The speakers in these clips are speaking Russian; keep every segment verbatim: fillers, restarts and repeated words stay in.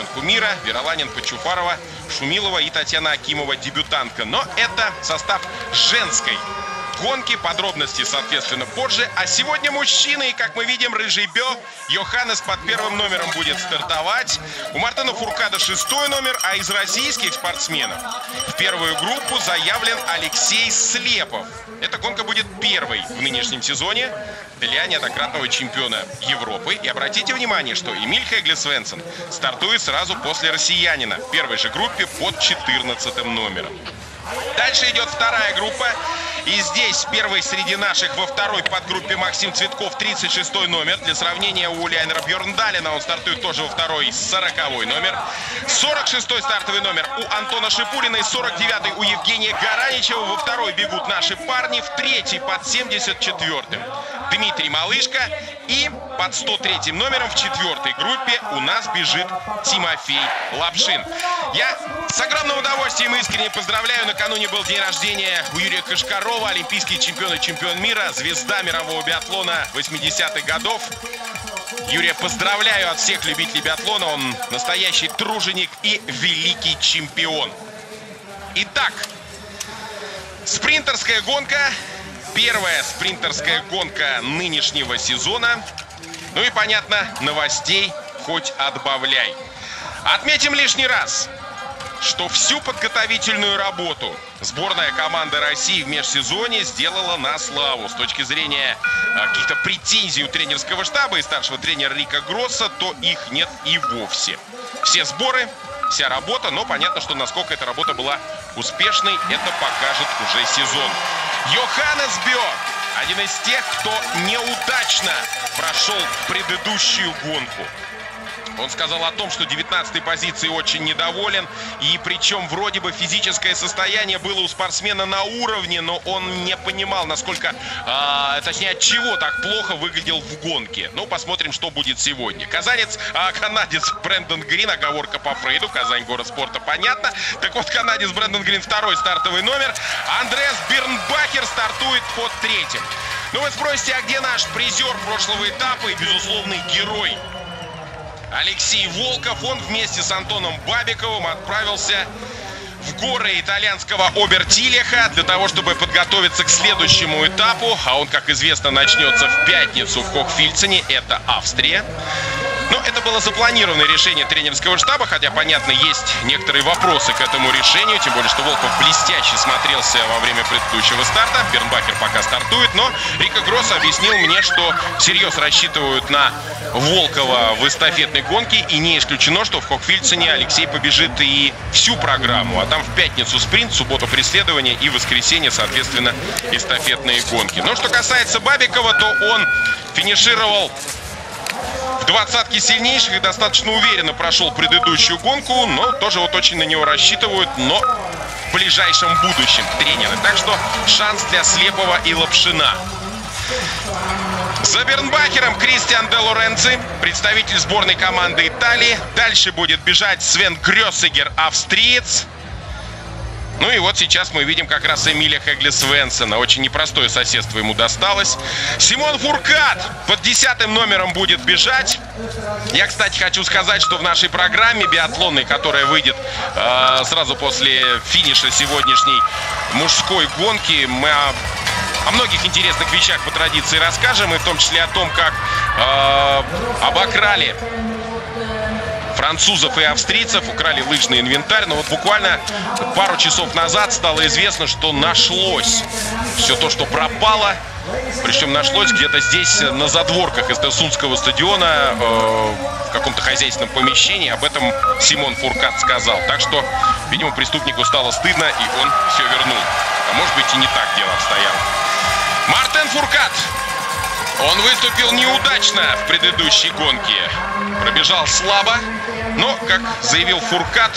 чемпионку мира, Вероланин, Почуфарова, Шумилова и Татьяна Акимова, дебютантка. Но это состав женской гонки. Подробности, соответственно, позже. А сегодня мужчины, и, как мы видим, рыжий Бё, Йоханнес под первым номером будет стартовать. У Мартена Фуркада шестой номер, а из российских спортсменов в первую группу заявлен Алексей Слепов. Эта гонка будет первой в нынешнем сезоне для неоднократного чемпиона Европы. И обратите внимание, что Эмиль Хегле Свенсон стартует сразу после россиянина в первой же группе под четырнадцатым номером. Дальше идет вторая группа. И здесь первый среди наших во второй подгруппе Максим Цветков, тридцать шестой номер. Для сравнения, у Ульяйнера Бьерндалена он стартует тоже во второй, сороковой номер. сорок шестой стартовый номер у Антона Шипулина и сорок девятый у Евгения Гараничева. Во второй бегут наши парни, в третий под семьдесят четвёртым Дмитрий Малышко. И под сто третьим номером в четвертой группе у нас бежит Тимофей Лапшин. Я с огромным удовольствием искренне поздравляю. Накануне был день рождения у Юрия Кашкарова, олимпийский чемпион и чемпион мира, звезда мирового биатлона восьмидесятых годов. Юрия поздравляю от всех любителей биатлона. Он настоящий труженик и великий чемпион. Итак, спринтерская гонка. Первая спринтерская гонка нынешнего сезона. Ну и, понятно, новостей хоть отбавляй. Отметим лишний раз, что всю подготовительную работу сборная команды России в межсезонье сделала на славу. С точки зрения а, каких-то претензий у тренерского штаба и старшего тренера Рика Гросса, то их нет и вовсе. Все сборы, вся работа, но понятно, что насколько эта работа была успешной, это покажет уже сезон. Йоханнес Бё, один из тех, кто неудачно прошел предыдущую гонку. Он сказал о том, что девятнадцатой позиции очень недоволен. И причем вроде бы физическое состояние было у спортсмена на уровне, но он не понимал, насколько, э, точнее, от чего так плохо выглядел в гонке. Ну, посмотрим, что будет сегодня. Казанец, э, канадец Брэндон Грин, оговорка по Фрейду. Казань, город спорта, понятно. Так вот, канадец Брэндон Грин, второй стартовый номер. Андреас Бирнбахер стартует под третьим. Ну, вы спросите, а где наш призер прошлого этапа и безусловный герой Алексей Волков? Он вместе с Антоном Бабиковым отправился в горы итальянского Обертилиха для того, чтобы подготовиться к следующему этапу. А он, как известно, начнется в пятницу в Хохфильцене. Это Австрия. Но это было запланированное решение тренерского штаба, хотя, понятно, есть некоторые вопросы к этому решению. Тем более, что Волков блестяще смотрелся во время предыдущего старта. Бирнбахер пока стартует, но Рика Гросс объяснил мне, что всерьез рассчитывают на Волкова в эстафетной гонке. И не исключено, что в Хохфильцене Алексей побежит и всю программу. А там в пятницу спринт, в субботу преследование и в воскресенье, соответственно, эстафетные гонки. Но что касается Бабикова, то он финишировал в двадцатке сильнейших и достаточно уверенно прошел предыдущую гонку, но тоже вот очень на него рассчитывают, но в ближайшем будущем тренеры. Так что шанс для Слепова и Лапшина. За Бирнбахером Кристиан де Лоренци, представитель сборной команды Италии. Дальше будет бежать Свен Грёссегер, австриец. Ну и вот сейчас мы видим как раз Эмиля Хегле Свенсона. Очень непростое соседство ему досталось. Симон Фуркат под десятым номером будет бежать. Я, кстати, хочу сказать, что в нашей программе биатлонной, которая выйдет э, сразу после финиша сегодняшней мужской гонки, мы о, о многих интересных вещах по традиции расскажем. И в том числе о том, как э, обокрали французов и австрийцев, украли лыжный инвентарь. Но вот буквально пару часов назад стало известно, что нашлось все то, что пропало. Причем нашлось где-то здесь, на задворках Эстесунского стадиона, э, в каком-то хозяйственном помещении. Об этом Симон Фуркат сказал. Так что, видимо, преступнику стало стыдно, и он все вернул. А может быть, и не так дело обстояло. Мартен Фуркат. Он выступил неудачно в предыдущей гонке. Пробежал слабо, но, как заявил Фуркат,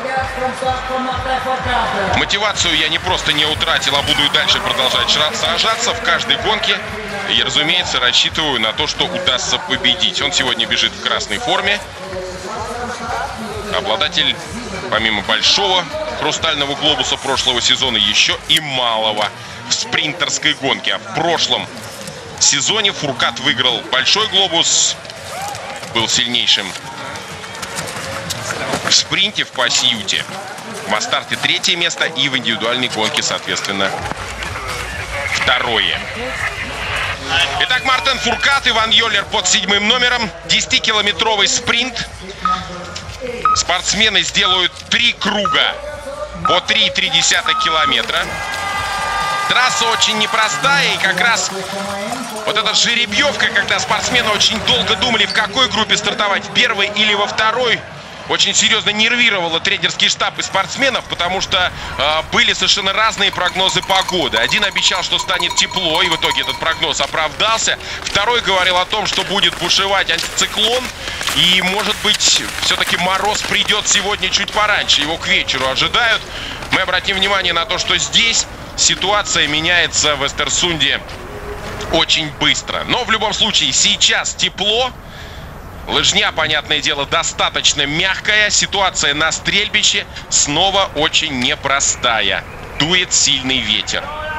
мотивацию я не просто не утратил, а буду и дальше продолжать сражаться в каждой гонке. И, разумеется, рассчитываю на то, что удастся победить. Он сегодня бежит в красной форме. Обладатель, помимо большого хрустального глобуса прошлого сезона, еще и малого в спринтерской гонке. А в прошлом сезоне Фуркат выиграл большой глобус, был сильнейшим в спринте в пасьюте. В масс-старте третье место и в индивидуальной гонке, соответственно, второе. Итак, Мартен Фуркат, Иван Йоллер под седьмым номером. десятикилометровый спринт. Спортсмены сделают три круга по три и три десятых километра. Трасса очень непростая, и как раз вот эта жеребьевка, когда спортсмены очень долго думали, в какой группе стартовать, в первой или во второй, очень серьезно нервировала тренерский штаб и спортсменов, потому что э, были совершенно разные прогнозы погоды. Один обещал, что станет тепло, и в итоге этот прогноз оправдался. Второй говорил о том, что будет бушевать антициклон, и, может быть, все-таки мороз придет сегодня чуть пораньше. Его к вечеру ожидают. Мы обратим внимание на то, что здесь ситуация меняется в Эстерсунде очень быстро. Но в любом случае сейчас тепло. Лыжня, понятное дело, достаточно мягкая. Ситуация на стрельбище снова очень непростая. Дует сильный ветер.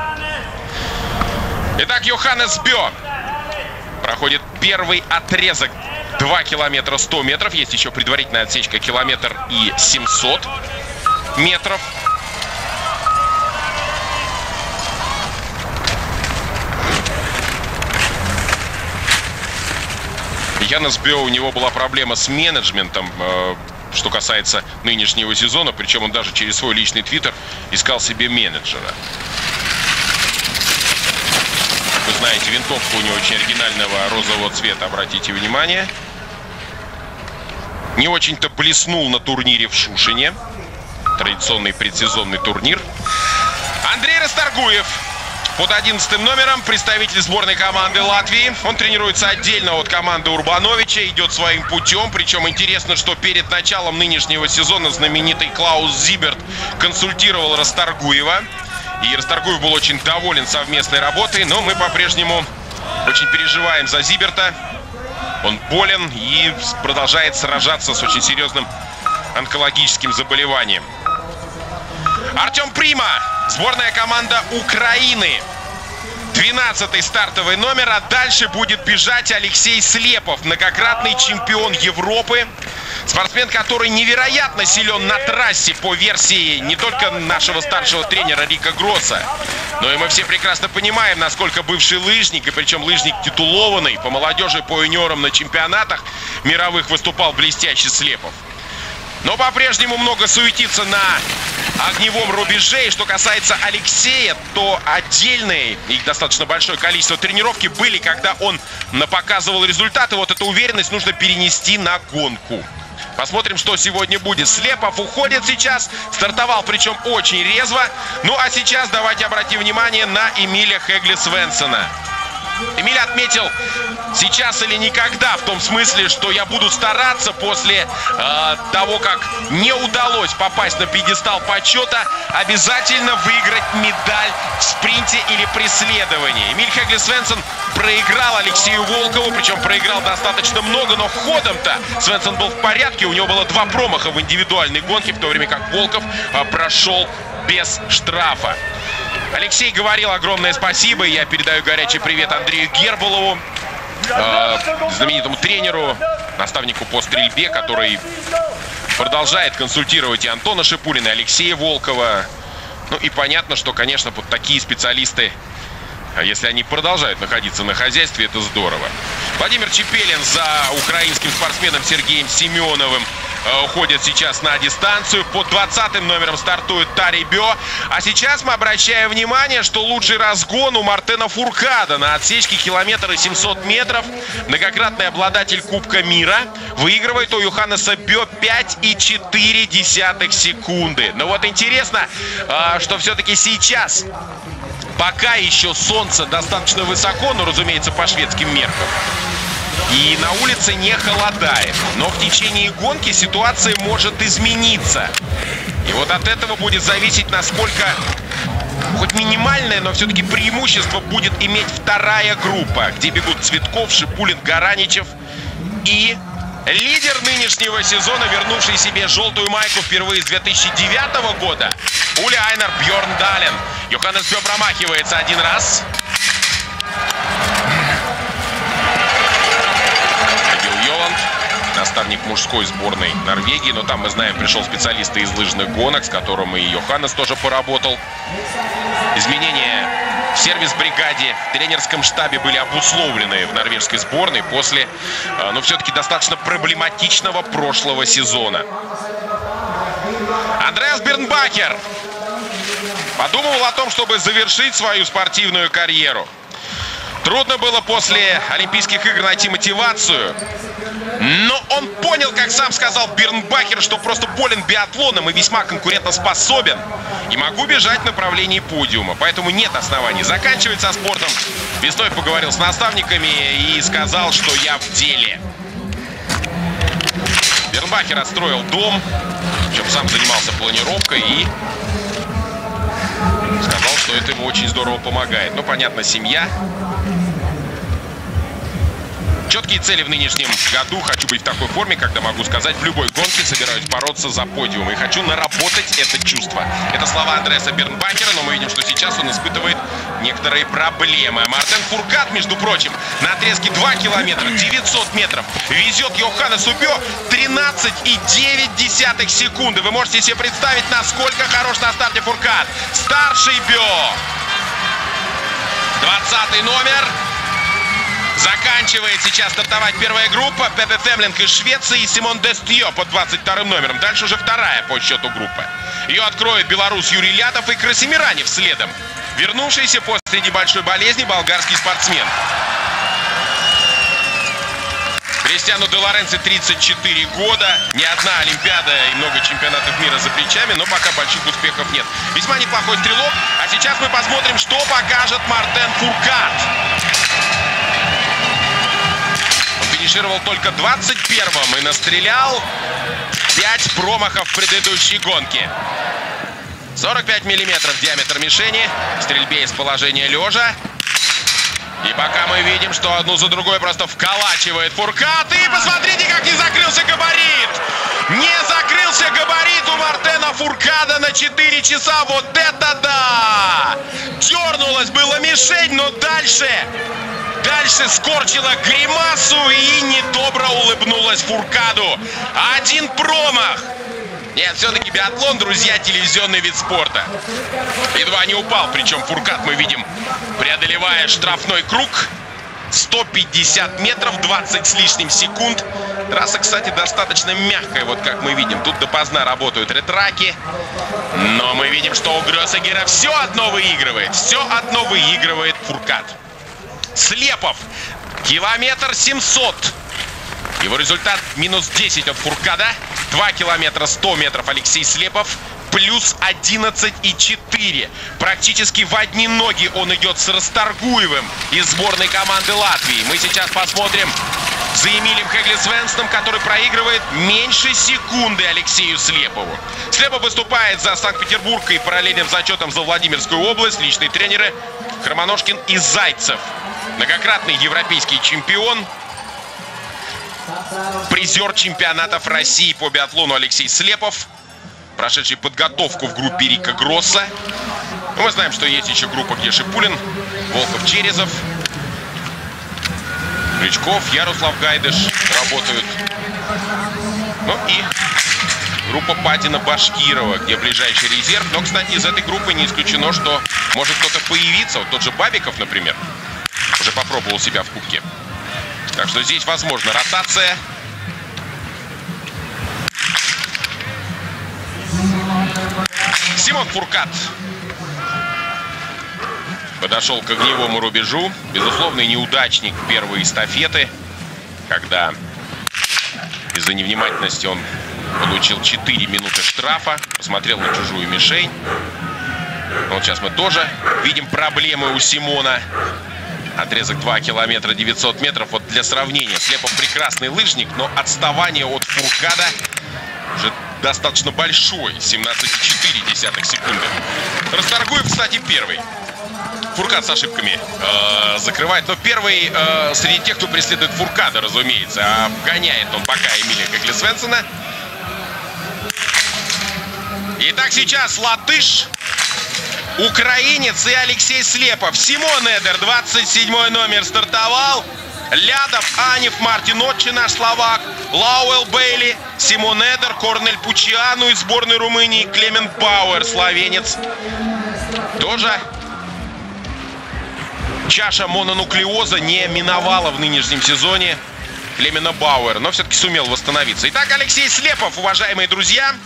Итак, Йоханнес Бё проходит первый отрезок. два километра сто метров. Есть еще предварительная отсечка километр и семьсот метров. Йоханнес Бё, у него была проблема с менеджментом, э, что касается нынешнего сезона. Причем он даже через свой личный твиттер искал себе менеджера. Вы знаете, винтовка у него очень оригинального розового цвета, обратите внимание. Не очень-то блеснул на турнире в Шушине. Традиционный предсезонный турнир. Андрей Расторгуев под одиннадцатым номером, представитель сборной команды Латвии. Он тренируется отдельно от команды Урбановича, идет своим путем. Причем интересно, что перед началом нынешнего сезона знаменитый Клаус Зиберт консультировал Расторгуева. И Расторгуев был очень доволен совместной работой, но мы по-прежнему очень переживаем за Зиберта. Он болен и продолжает сражаться с очень серьезным онкологическим заболеванием. Артем Прима, сборная команда Украины. двенадцатый стартовый номер, а дальше будет бежать Алексей Слепов, многократный чемпион Европы. Спортсмен, который невероятно силен на трассе по версии не только нашего старшего тренера Рика Гросса, но и мы все прекрасно понимаем, насколько бывший лыжник, и причем лыжник титулованный, по молодежи, по юниорам на чемпионатах мировых выступал блестящий Слепов. Но по-прежнему много суетится на огневом рубеже. И что касается Алексея, то отдельные, их достаточно большое количество тренировки были, когда он показывал результаты. Вот эту уверенность нужно перенести на гонку. Посмотрим, что сегодня будет. Слепов уходит сейчас. Стартовал, причем очень резво. Ну а сейчас давайте обратим внимание на Эмиля Хегли Свенсона. Эмиль отметил: сейчас или никогда, в том смысле, что я буду стараться после э, того, как не удалось попасть на пьедестал почета, обязательно выиграть медаль в спринте или преследовании. Эмиль Хегли Свенсон проиграл Алексею Волкову, причем проиграл достаточно много, но ходом-то Свенсон был в порядке. У него было два промаха в индивидуальной гонке, в то время как Волков э, прошел без штрафа. Алексей говорил огромное спасибо. Я передаю горячий привет Андрею Гербулову, э, знаменитому тренеру, наставнику по стрельбе, который продолжает консультировать и Антона Шипулина, и Алексея Волкова. Ну и понятно, что, конечно, вот такие специалисты, если они продолжают находиться на хозяйстве, это здорово. Владимир Чепелин за украинским спортсменом Сергеем Семеновым уходит сейчас на дистанцию. Под двадцатым номером стартует Тари Бё. А сейчас мы обращаем внимание, что лучший разгон у Мартена Фуркада на отсечке километр и семьсот метров. Многократный обладатель Кубка мира выигрывает у Йоханнеса Бё пять и четыре десятых секунды. Но вот интересно, что все-таки сейчас, пока еще солнце достаточно высоко, но, разумеется, по шведским меркам, и на улице не холодает. Но в течение гонки ситуация может измениться. И вот от этого будет зависеть, насколько, хоть минимальное, но все-таки преимущество будет иметь вторая группа, где бегут Цветков, Шипулин, Гараничев и лидер нынешнего сезона, вернувший себе желтую майку впервые с две тысячи девятого года, Ули Айнар Бьорндален. Йоханнес Бё промахивается один раз. На наставник мужской сборной Норвегии. Но там, мы знаем, пришел специалист из лыжных гонок, с которым и Йоханнес тоже поработал. Изменения в сервис-бригаде, в тренерском штабе были обусловлены в норвежской сборной после, ну, все-таки достаточно проблематичного прошлого сезона. Андреас Бернбахер подумывал о том, чтобы завершить свою спортивную карьеру. Трудно было после Олимпийских игр найти мотивацию. Но он понял, как сам сказал Бернбахер, что просто болен биатлоном и весьма конкурентоспособен. И могу бежать в направлении подиума. Поэтому нет оснований заканчивать со спортом. Весной поговорил с наставниками и сказал, что я в деле. Бернбахер отстроил дом. Причем сам занимался планировкой и сказал, что это ему очень здорово помогает. Ну, понятно, семья. Четкие цели в нынешнем году. Хочу быть в такой форме, когда могу сказать, в любой гонке собираюсь бороться за подиум. И хочу наработать это чувство. Это слова Андреаса Бернбахера, но мы видим, что сейчас он испытывает некоторые проблемы. Мартен Фуркат, между прочим, на отрезке два километра, девятьсот метров, везет Йоханнесу Бё тринадцать и девять десятых секунды. Вы можете себе представить, насколько хорош на старте Фуркат. Старший Бё. двадцатый номер. Заканчивает сейчас стартовать первая группа. Пепе Фемлинг из Швеции и Симон Дестье под двадцать вторым номером. Дальше уже вторая по счету группа. Ее откроет белорус Юрий Лятов и Красимир Ранев следом. Вернувшийся после небольшой болезни болгарский спортсмен. Кристиану де Лоренци тридцать четыре года. Не одна Олимпиада и много чемпионатов мира за плечами, но пока больших успехов нет. Весьма неплохой стрелок. А сейчас мы посмотрим, что покажет Мартен Фуркат. Финишировал только двадцать первым и настрелял пять промахов в предыдущей гонке. сорок пять миллиметров диаметр мишени. В стрельбе из положения лежа. И пока мы видим, что одну за другой просто вколачивает Фуркат. И посмотрите, как не закрылся габарит! Не закрылся габарит у Мартена Фуркада на четыре часа. Вот это да! Дернулась была мишень, но дальше... Дальше скорчила гримасу и недобро улыбнулась Фуркаду. Один промах. Нет, все-таки биатлон, друзья, телевизионный вид спорта. Едва не упал, причем Фуркат мы видим, преодолевая штрафной круг. сто пятьдесят метров, двадцать с лишним секунд. Трасса, кстати, достаточно мягкая, вот как мы видим. Тут допоздна работают ретраки. Но мы видим, что у Грёсегера все одно выигрывает. Все одно выигрывает Фуркат. Слепов. Километр семьсот. Его результат минус десять от Фуркада. два километра сто метров Алексей Слепов. Плюс одиннадцать и четыре. Практически в одни ноги он идет с Расторгуевым из сборной команды Латвии. Мы сейчас посмотрим за Эмилием Хегле-Свенсеном, который проигрывает меньше секунды Алексею Слепову. Слепов выступает за Санкт-Петербург и параллельным зачетом за Владимирскую область. Личные тренеры Хромоножкин и Зайцев. Многократный европейский чемпион. Призер чемпионатов России по биатлону Алексей Слепов, прошедший подготовку в группе Рика Гросса. Мы знаем, что есть еще группа, где Шипулин, Волков, Черезов, Крючков, Ярослав Гайдыш работают. Ну и группа Падина-Башкирова, где ближайший резерв. Но, кстати, из этой группы не исключено, что может кто-то появиться. Вот тот же Бабиков, например, уже попробовал себя в кубке. Так что здесь возможна ротация. Симон Фуркат подошел к огневому рубежу. Безусловный неудачник первой эстафеты, когда из-за невнимательности он получил четыре минуты штрафа. Посмотрел на чужую мишень. Вот сейчас мы тоже видим проблемы у Симона. Отрезок два километра девятьсот метров. Вот для сравнения, Слепов прекрасный лыжник, но отставание от Фуркада уже достаточно большой. семнадцать и четыре десятых секунды. Расторгуев, кстати, первый. Фуркат с ошибками э, закрывает. Но первый э, среди тех, кто преследует Фуркада, разумеется. А гоняет он пока Эмилия Хегле-Свенсена. Итак, сейчас латыш, украинец и Алексей Слепов. Симон Эдер, двадцать седьмой номер, стартовал. Лядов, Анев, Мартин Отчи, наш словак, Лауэл Бейли, Симон Эдер, Корнель Пучиану из сборной Румынии, Клемент Бауэр, словенец. Тоже чаша мононуклеоза не миновала в нынешнем сезоне Клемена Бауэр, но все-таки сумел восстановиться. Итак, Алексей Слепов, уважаемые друзья.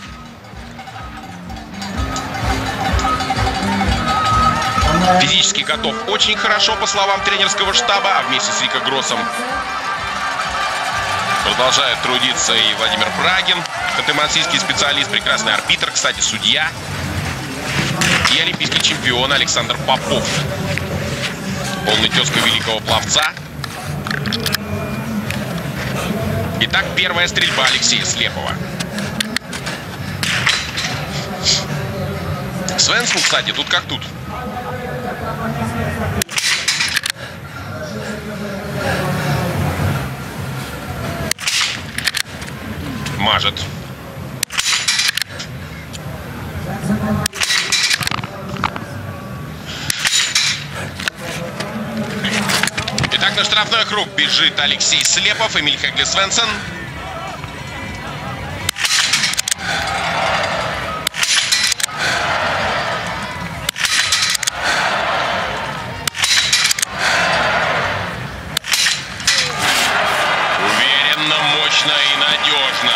Физически готов очень хорошо, по словам тренерского штаба, а вместе с Рико Гроссом продолжает трудиться и Владимир Брагин, ханты-мансийский специалист, прекрасный арбитр, кстати, судья, и олимпийский чемпион Александр Попов, полный тезка великого пловца. Итак, первая стрельба Алексея Слепова. Свенсон, кстати, тут как тут. Мажет. Итак, на штрафной круг бежит Алексей Слепов, Эмиль Хегли Свенсон. И надежно.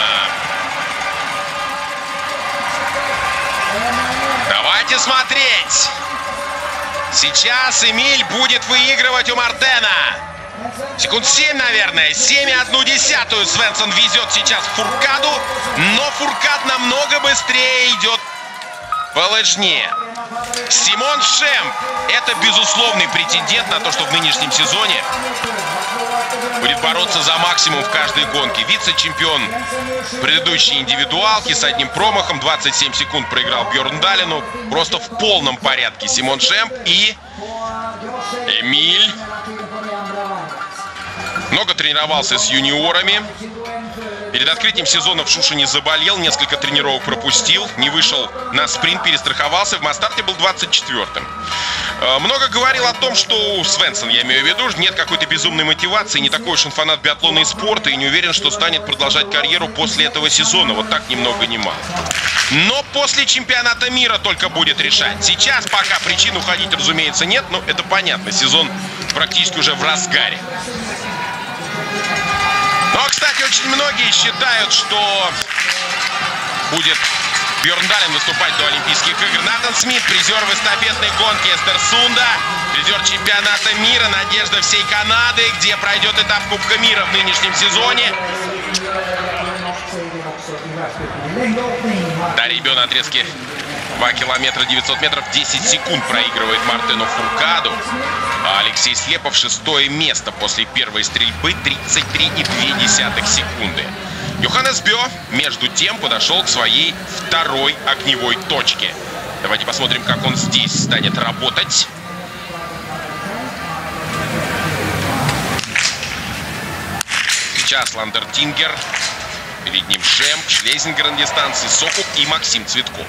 Давайте смотреть. Сейчас Эмиль будет выигрывать у Мартена. Секунд семь, наверное. семь и одну десятую Свенсон везет сейчас Фуркаду. Но Фуркад намного быстрее идет по лыжне. Симон Шемп — это безусловный претендент на то, что в нынешнем сезоне будет бороться за максимум в каждой гонке. Вице-чемпион предыдущей индивидуалки с одним промахом. двадцать семь секунд проиграл Бьорн Далину. Просто в полном порядке Симон Шемп и Эмиль. Много тренировался с юниорами. Перед открытием сезона в Шушине заболел, несколько тренировок пропустил, не вышел на спринт, перестраховался, в Мастарте был двадцать четвёртым. Много говорил о том, что у Свенсон, я имею в виду, нет какой-то безумной мотивации, не такой уж он фанат биатлона и спорта, и не уверен, что станет продолжать карьеру после этого сезона, вот так ни много ни мало. Но после чемпионата мира только будет решать. Сейчас пока причин уходить, разумеется, нет, но это понятно, сезон практически уже в разгаре. Но, кстати, очень многие считают, что будет Бьорн Далин выступать до Олимпийских игр. Натан Смит, призер в эстафетной гонке Эстерсунда, призер чемпионата мира, надежда всей Канады, где пройдет этап Кубка мира в нынешнем сезоне. Дарибё на отрезке два километра девятьсот метров десять секунд проигрывает Мартену Фуркаду. А Алексей Слепов шестое место после первой стрельбы, тридцать три и две десятых секунды. Йоханнес Бё, между тем, подошел к своей второй огневой точке. Давайте посмотрим, как он здесь станет работать. Сейчас Ландертингер. Перед ним Шемп, Шлезингер на дистанции, Сокуп и Максим Цветков.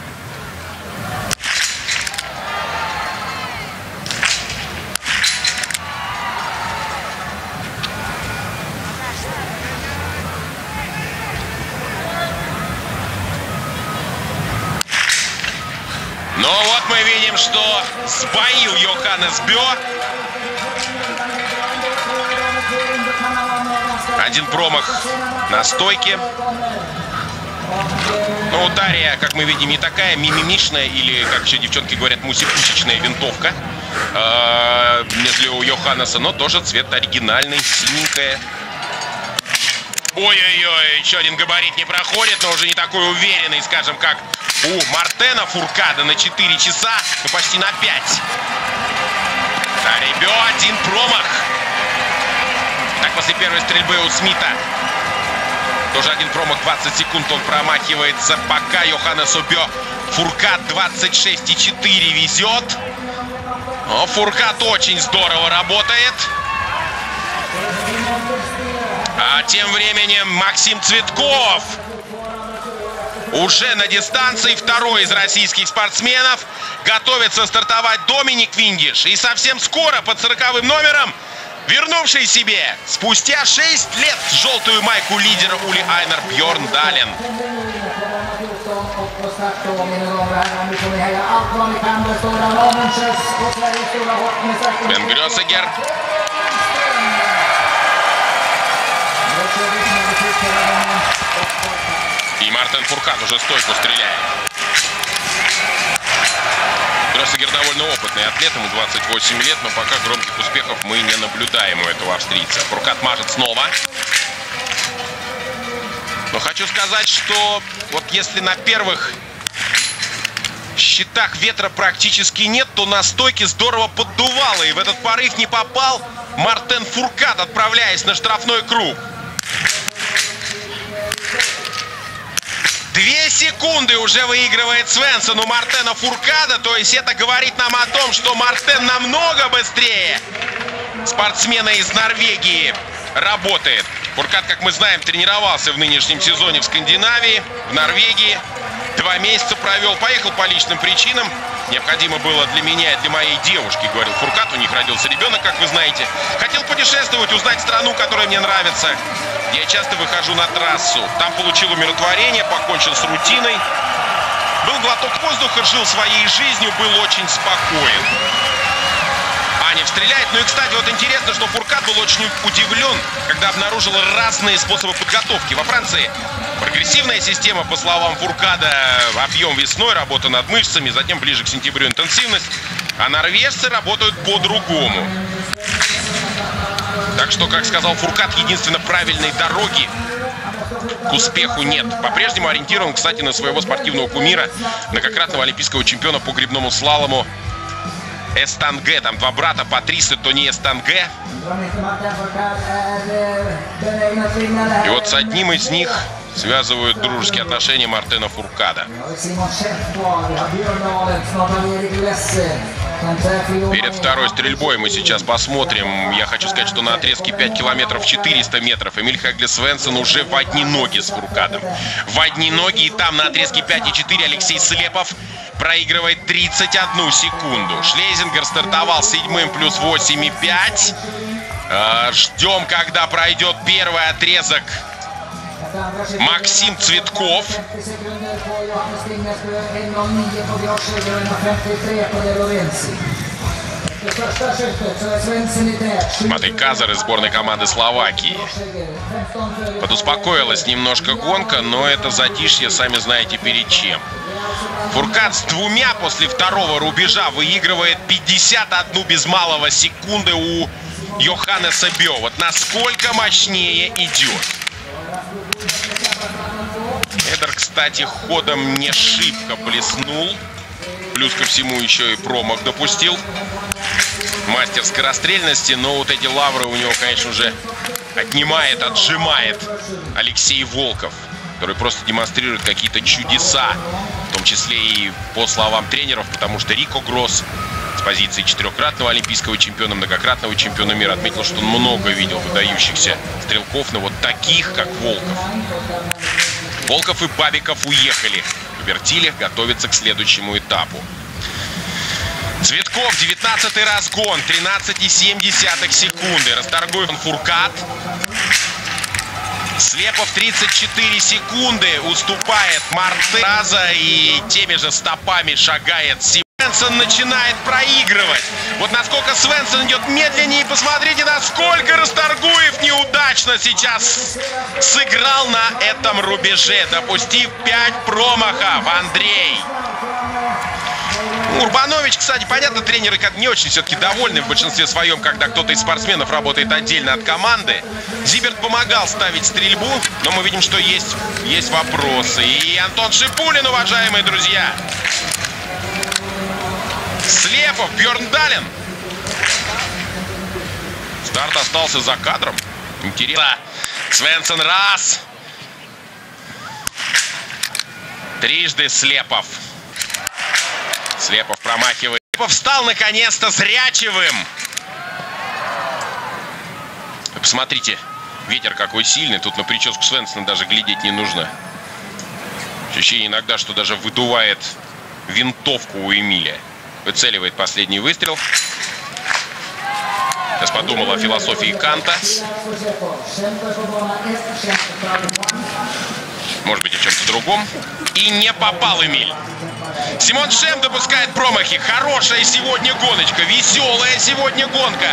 Ну вот мы видим, что сбоил Йоханнес Бё. Один промах на стойке. Ну, Тария, как мы видим, не такая мимимишная или, как еще девчонки говорят, мусипусечная винтовка, э, нежели у Йоханнеса, но тоже цвет оригинальный, синенькая. Ой-ой-ой, еще один габарит не проходит, но уже не такой уверенный, скажем, как у Мартена Фуркада на четыре часа, ну почти на пять. Дарибё, один промах. Так, после первой стрельбы у Смита тоже один промах, двадцать секунд он промахивается. Пока Йоханнесу Бё Фуркад двадцать шесть и четыре везет. Но Фуркад очень здорово работает. А тем временем Максим Цветков уже на дистанции, второй из российских спортсменов. Готовится стартовать Доминик Виндиш. И совсем скоро под сороковым номером Вернувший себе спустя шесть лет желтую майку лидера Ули Айнер Бьорн Дален. Бен Грёсегер. И Мартен Фуркат уже стойку стреляет. Грёсегер довольно опытный атлет, ему двадцать восемь лет, но пока громких успехов мы не наблюдаем у этого австрийца. Фуркат мажет снова. Но хочу сказать, что вот если на первых счетах ветра практически нет, то на стойке здорово поддувало. И в этот порыв не попал Мартен Фуркат, отправляясь на штрафной круг. Две секунды уже выигрывает Свенсон у Мартена Фуркада. То есть это говорит нам о том, что Мартен намного быстрее спортсмена из Норвегии работает. Фуркат, как мы знаем, тренировался в нынешнем сезоне в Скандинавии, в Норвегии. Два месяца провел, поехал по личным причинам. Необходимо было для меня и для моей девушки, говорил Фуркат. У них родился ребенок, как вы знаете. Хотел путешествовать, узнать страну, которая мне нравится. Я часто выхожу на трассу. Там получил умиротворение, покончил с рутиной. Был глоток воздуха, жил своей жизнью, был очень спокоен. Анев стреляет. Ну и, кстати, вот интересно, что Фуркат был очень удивлен, когда обнаружил разные способы подготовки. Во Франции прогрессивная система, по словам Фуркада, объем весной, работа над мышцами, затем ближе к сентябрю интенсивность. А норвежцы работают по-другому. Так что, как сказал Фуркат, единственно правильной дороги к успеху нет. По-прежнему ориентирован, кстати, на своего спортивного кумира, многократного олимпийского чемпиона по гребному слалому Эстанге. Там два брата, Патрис и Тони Эстанге. И вот с одним из них связывают дружеские отношения Мартена Фуркада. Перед второй стрельбой мы сейчас посмотрим. Я хочу сказать, что на отрезке пять километров четыреста метров Эмиль Хагле Свенсон уже в одни ноги с Фуркадом. В одни ноги, и там на отрезке пять и четыре Алексей Слепов проигрывает тридцать одну секунду. Шлезингер стартовал седьмым плюс восемь и пять. Ждем, когда пройдет первый отрезок Максим Цветков. Матей Казар из сборной команды Словакии. Подуспокоилась немножко гонка, но это затишье, сами знаете, перед чем. Фуркат с двумя после второго рубежа выигрывает пятьдесят одну без малого секунды у Йоханнеса Бё. Вот насколько мощнее идет. Эдер, кстати, ходом не шибко блеснул. Плюс ко всему еще и промах допустил. Мастер скорострельности, но вот эти лавры у него, конечно, уже отнимает, отжимает Алексей Волков, который просто демонстрирует какие-то чудеса, в том числе и по словам тренеров, потому что Рико Гросс с позиции четырехкратного олимпийского чемпиона, многократного чемпиона мира отметил, что он много видел выдающихся стрелков, но вот таких, как Волков. Волков и Бабиков уехали в Вертиле, готовятся к следующему этапу. Цветков, девятнадцатый разгон, тринадцать и семь десятых секунды. Расторгует Фуркат. Слепов тридцать четыре секунды уступает Мартеза и теми же стопами шагает Свенсон, начинает проигрывать. Вот насколько Свенсон идет медленнее. Посмотрите, насколько Расторгуев неудачно сейчас сыграл на этом рубеже, допустив пять промахов. Андрей Урбанович, кстати, понятно, тренеры как не очень все-таки довольны в большинстве своем, когда кто-то из спортсменов работает отдельно от команды. Зиберт помогал ставить стрельбу, но мы видим, что есть, есть вопросы. И Антон Шипулин, уважаемые друзья. Слепов, Бьорн Дален. Старт остался за кадром. Интересно. Свенсон раз. Трижды Слепов. Слепов промахивает. Слепов стал наконец-то зрячевым. Посмотрите, ветер какой сильный. Тут на прическу Свенсона даже глядеть не нужно. Ощущение иногда, что даже выдувает винтовку у Эмиля. Выцеливает последний выстрел. Сейчас подумал о философии Канта. Может быть, о чем-то другом. И не попал Эмиль. Симон Шем допускает промахи. Хорошая сегодня гоночка. Веселая сегодня гонка.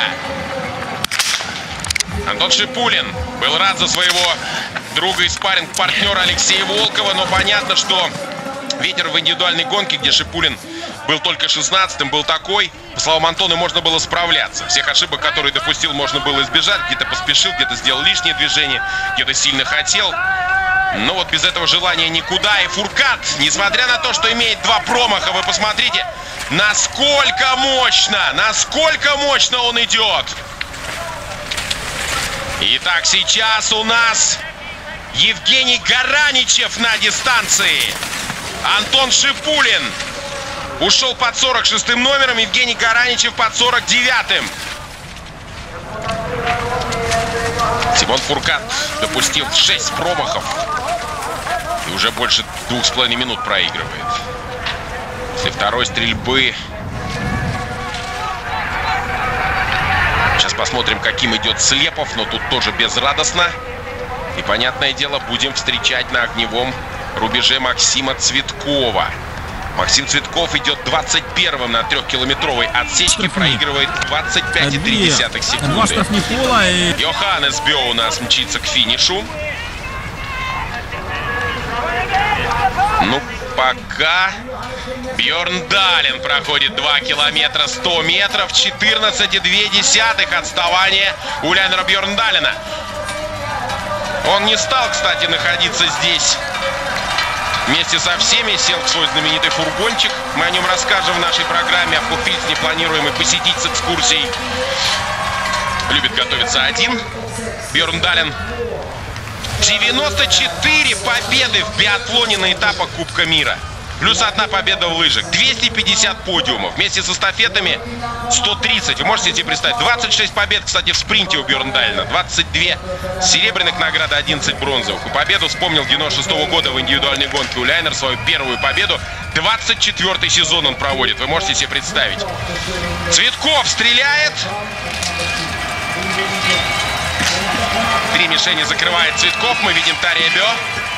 Антон Шипулин был рад за своего друга и спарринг-партнера Алексея Волкова. Но понятно, что ветер в индивидуальной гонке, где Шипулин был только шестнадцатым, был такой. По словам Антона, можно было справляться. Всех ошибок, которые допустил, можно было избежать. Где-то поспешил, где-то сделал лишнее движение, где-то сильно хотел. Но вот без этого желания никуда. И Фуркат, несмотря на то, что имеет два промаха, вы посмотрите, насколько мощно, насколько мощно он идет. Итак, сейчас у нас Евгений Гараничев на дистанции. Антон Шипулин ушел под сорок шестым номером, Евгений Гараничев под сорок девятым. Симон Фуркат допустил шесть промахов и уже больше двух с половиной минут проигрывает. После второй стрельбы. Сейчас посмотрим, каким идет Слепов, но тут тоже безрадостно. И, понятное дело, будем встречать на огневом рубеже Максима Цветкова. Максим Цветков идет двадцать первым на трехкилометровой отсечке, проигрывает двадцать пять и три десятых секунды. Йоханнес Бё у нас мчится к финишу. Ну, пока Бьорн Дален проходит два километра сто метров, четырнадцать и две десятых отставание у Лайнера Бьорн Далена. Он не стал, кстати, находиться здесь вместе со всеми, сел в свой знаменитый фургончик. Мы о нем расскажем в нашей программе. А в Куффельсне планируем и посетить с экскурсией. Любит готовиться один. Бьорн Дален. девяносто четыре победы в биатлоне на этапах Кубка мира. Плюс одна победа в лыжах. двести пятьдесят подиумов. Вместе с эстафетами сто тридцать. Вы можете себе представить. двадцать шесть побед, кстати, в спринте у Бьорн Далена. двадцать две серебряных награды, одиннадцать бронзовых. И победу вспомнил девяносто шестого года в индивидуальной гонке у Лайнер. Свою первую победу. двадцать четвёртый сезон он проводит. Вы можете себе представить. Цветков стреляет. Три мишени закрывает Цветков. Мы видим Тария Бё.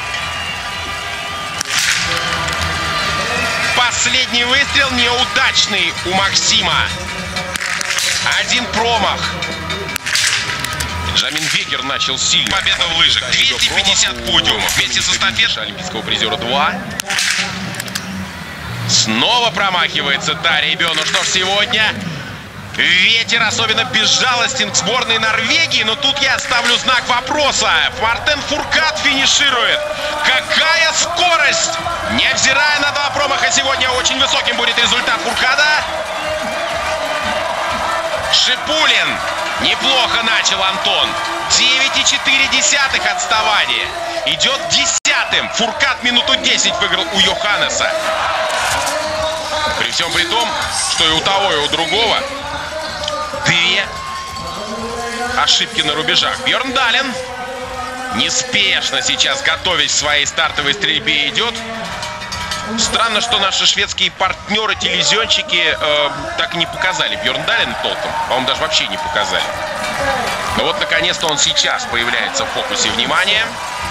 Последний выстрел неудачный у Максима. Один промах. Бенджамин Вегер начал сильно. Победа в лыжах. двести пятьдесят подиумов. Вместе с эстафетой олимпийского призера два. Снова промахивается Тария Бё. Ну что ж, сегодня ветер особенно безжалостен к сборной Норвегии. Но тут я ставлю знак вопроса. Мартен Фуркат финиширует. Какая скорость! Невзирая на два промаха, сегодня очень высоким будет результат Фуркада. Шипулин. Неплохо начал Антон. девять и четыре десятых отставание. Идет десятым. Фуркат минуту десять выиграл у Йоханнеса. При всем при том, что и у того, и у другого две ошибки на рубежах. Бьорн Дален неспешно сейчас, готовясь к своей стартовой стрельбе, идет. Странно, что наши шведские партнеры-телевизионщики э, так и не показали Бьорн Дален толком. По-моему, даже вообще не показали. Но вот, наконец-то, он сейчас появляется в фокусе внимания.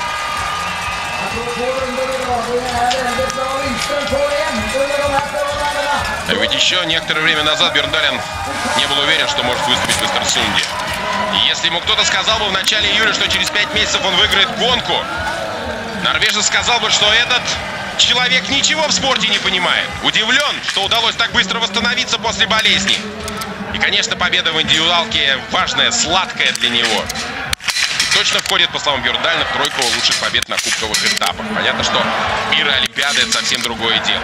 А ведь еще некоторое время назад Бьорн Дален не был уверен, что может выступить в Östersund. И если ему кто-то сказал бы в начале июля, что через пять месяцев он выиграет гонку, норвежец сказал бы, что этот человек ничего в спорте не понимает. Удивлен, что удалось так быстро восстановиться после болезни. И, конечно, победа в индивидуалке важная, сладкая для него. И точно входит, по словам Бьорн Далена, в тройку лучших побед на кубковых этапах. Понятно, что мир и Олимпиада — это совсем другое дело.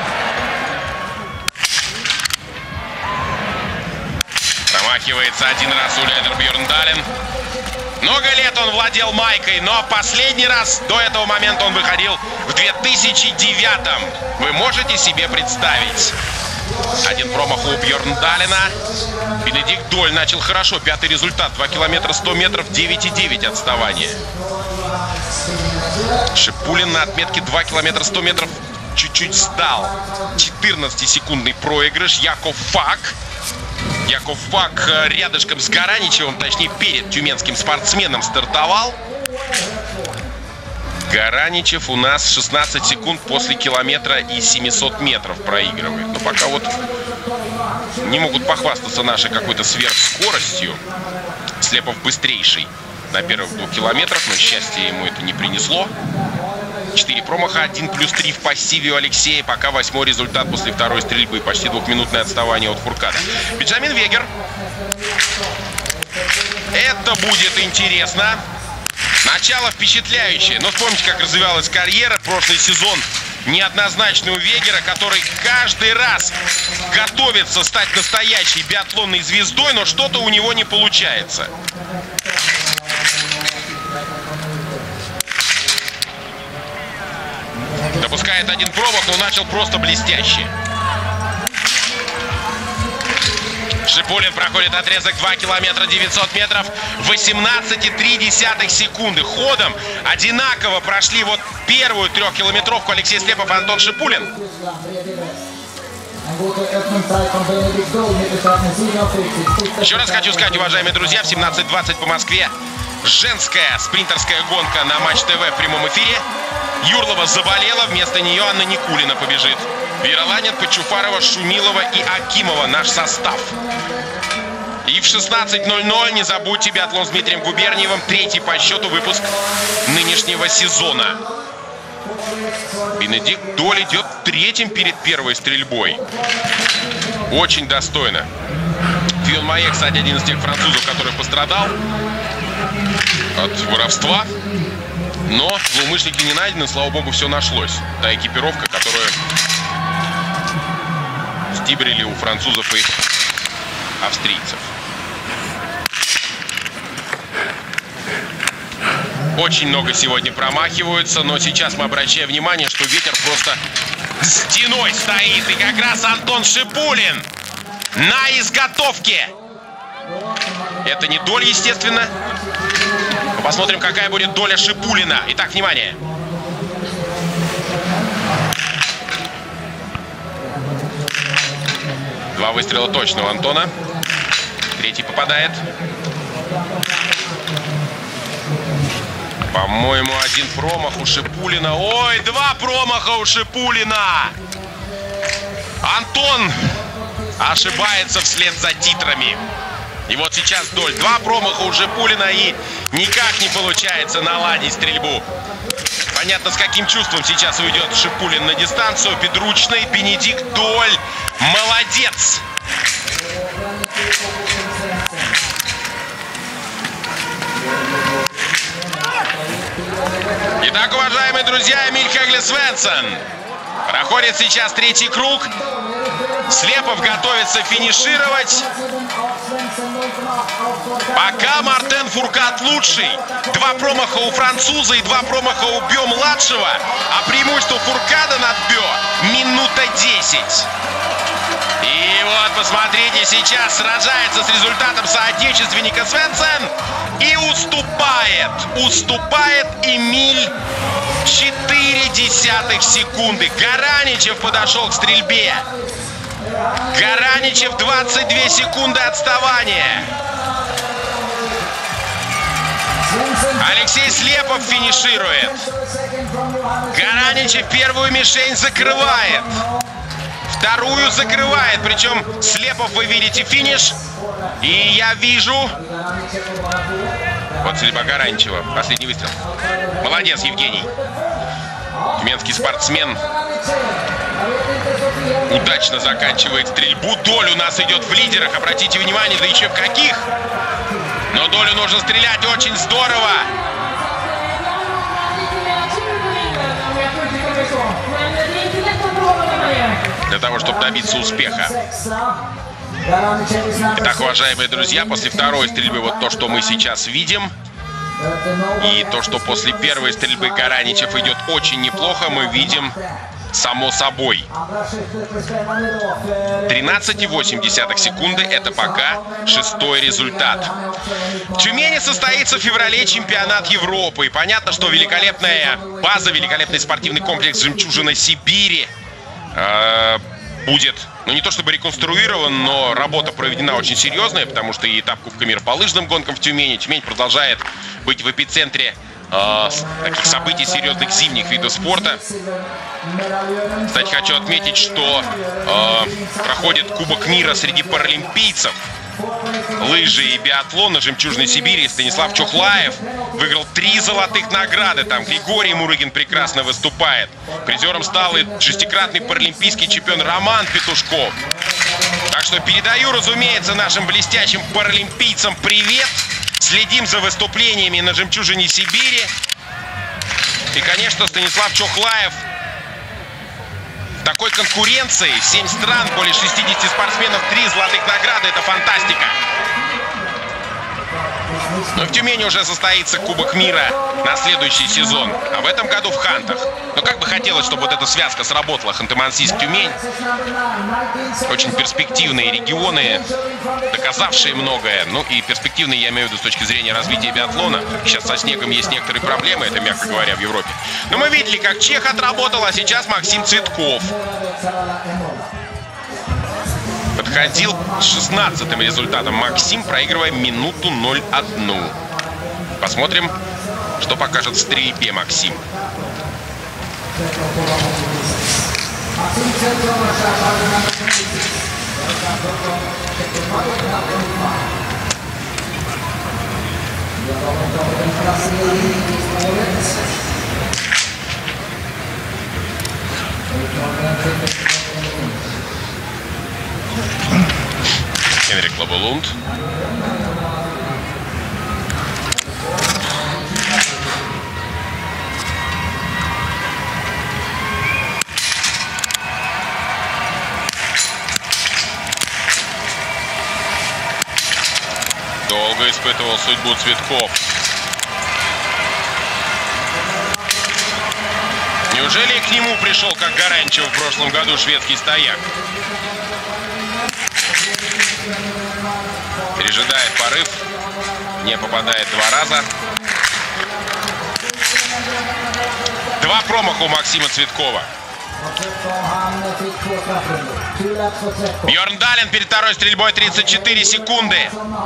Промахивается один раз у Лайнер Бьорн Дален. Много лет он владел майкой, но последний раз до этого момента он выходил в две тысячи девятом. Вы можете себе представить? Один промах у Бьорн Далена. Бенедикт Доль начал хорошо. Пятый результат. два километра сто метров, девять и девять отставание. Шипулин на отметке два километра сто метров чуть-чуть сдал. четырнадцатисекундный проигрыш. Яков Фак. Яков Пак рядышком с Гараничевым, точнее перед тюменским спортсменом стартовал. Гараничев у нас шестнадцать секунд после километра и семисот метров проигрывает. Но пока вот не могут похвастаться нашей какой-то сверхскоростью. Слепов быстрейший на первых двух километрах, но счастье ему это не принесло. четыре промаха, один плюс три в пассиве у Алексея. Пока восьмой результат после второй стрельбы. Почти двухминутное отставание от Фуркада. Бенджамин Вегер. Это будет интересно. Начало впечатляющее. Но вспомните, как развивалась карьера. Прошлый сезон неоднозначный у Вегера, который каждый раз готовится стать настоящей биатлонной звездой, но что-то у него не получается. Допускает один промах, но начал просто блестяще. Шипулин проходит отрезок два километра девятьсот метров, восемнадцать и три десятых секунды. Ходом одинаково прошли вот первую трехкилометровку Алексей Слепов и Антон Шипулин. Еще раз хочу сказать, уважаемые друзья, в семнадцать двадцать по Москве женская спринтерская гонка на Матч ТВ в прямом эфире. Юрлова заболела, вместо нее Анна Никулина побежит. Вироланин, Почуфарова, Шумилова и Акимова наш состав. И в шестнадцать ноль ноль не забудьте биатлон с Дмитрием Губерниевым. Третий по счету выпуск нынешнего сезона. Бенедикт Доль идет третьим перед первой стрельбой. Очень достойно. Фион Мае, кстати, один из тех французов, который пострадал от воровства. Но злоумышленники не найдены, слава богу, все нашлось. Та экипировка, которую стибрили у французов и австрийцев. Очень много сегодня промахиваются, но сейчас мы обращаем внимание, что ветер просто стеной стоит. И как раз Антон Шипулин на изготовке. Это не Доль, естественно. Посмотрим, какая будет доля Шипулина. Итак, внимание. Два выстрела точно у Антона. Третий попадает. По-моему, один промах у Шипулина. Ой, два промаха у Шипулина. Антон ошибается вслед за титрами. И вот сейчас Доль. Два промаха у Шипулина, и никак не получается наладить стрельбу. Понятно, с каким чувством сейчас уйдет Шипулин на дистанцию. Подручный Бенедикт Доль. Молодец! Итак, уважаемые друзья, Эмиль Хегле Свенсон проходит сейчас третий круг. Слепов готовится финишировать. Пока Мартен Фуркад лучший. Два промаха у француза и два промаха у Бё-младшего. А преимущество Фуркада над Бё минута десять. И вот, посмотрите, сейчас сражается с результатом соотечественника Свенсон. И уступает. Уступает Эмиль четыре десятых секунды. Гараничев подошел к стрельбе. Гараничев двадцать две секунды отставания. Алексей Слепов финиширует. Гараничев первую мишень закрывает. Вторую закрывает. Причем Слепов, вы видите финиш. И я вижу... Вот стрельба Гараничева. Последний выстрел. Молодец, Евгений. Тюменский спортсмен удачно заканчивает стрельбу. Доль у нас идет в лидерах. Обратите внимание, да еще в каких. Но Долю нужно стрелять очень здорово. Для того, чтобы добиться успеха. Итак, уважаемые друзья, после второй стрельбы вот то, что мы сейчас видим. И то, что после первой стрельбы Гараничев идет очень неплохо, мы видим само собой. тринадцать и восемь десятых секунды – это пока шестой результат. В Тюмени состоится в феврале чемпионат Европы. И понятно, что великолепная база, великолепный спортивный комплекс «Жемчужина Сибири» э, будет, ну не то чтобы реконструирован, но работа проведена очень серьезная, потому что и этап Кубка мира по лыжным гонкам в Тюмени. Тюмень продолжает быть в эпицентре э, таких событий серьезных зимних видов спорта. Кстати, хочу отметить, что э, проходит Кубок мира среди паралимпийцев. Лыжи и биатлон на Жемчужной Сибири. Станислав Чухлаев выиграл три золотых награды. Там Григорий Мурыгин прекрасно выступает. Призером стал и шестикратный паралимпийский чемпион Роман Петушков. Так что передаю, разумеется, нашим блестящим паралимпийцам привет. Следим за выступлениями на Жемчужине Сибири. И, конечно, Станислав Чухлаев в такой конкуренции, семь стран, более шестидесяти спортсменов, три золотых награды, это фантастика. Но в Тюмени уже состоится Кубок мира на следующий сезон, а в этом году в Хантах. Но как бы хотелось, чтобы вот эта связка сработала, Ханты-Мансийск-Тюмень. Очень перспективные регионы, доказавшие многое. Ну и перспективные, я имею в виду, с точки зрения развития биатлона. Сейчас со снегом есть некоторые проблемы, это, мягко говоря, в Европе. Но мы видели, как Чех отработал, а сейчас Максим Цветков подходил с шестнадцатым результатом. Максим, проигрывая минуту ноль одну. Посмотрим, что покажет в стрельбе Максим. Henrik Lobelund. Долго испытывал судьбу Цветков. Неужели к нему пришел, как Гаранчев в прошлом году, шведский стояк? Пережидает порыв. Не попадает два раза. Два промаха у Максима Цветкова. Бьорн Дален перед второй стрельбой, тридцать четыре секунды.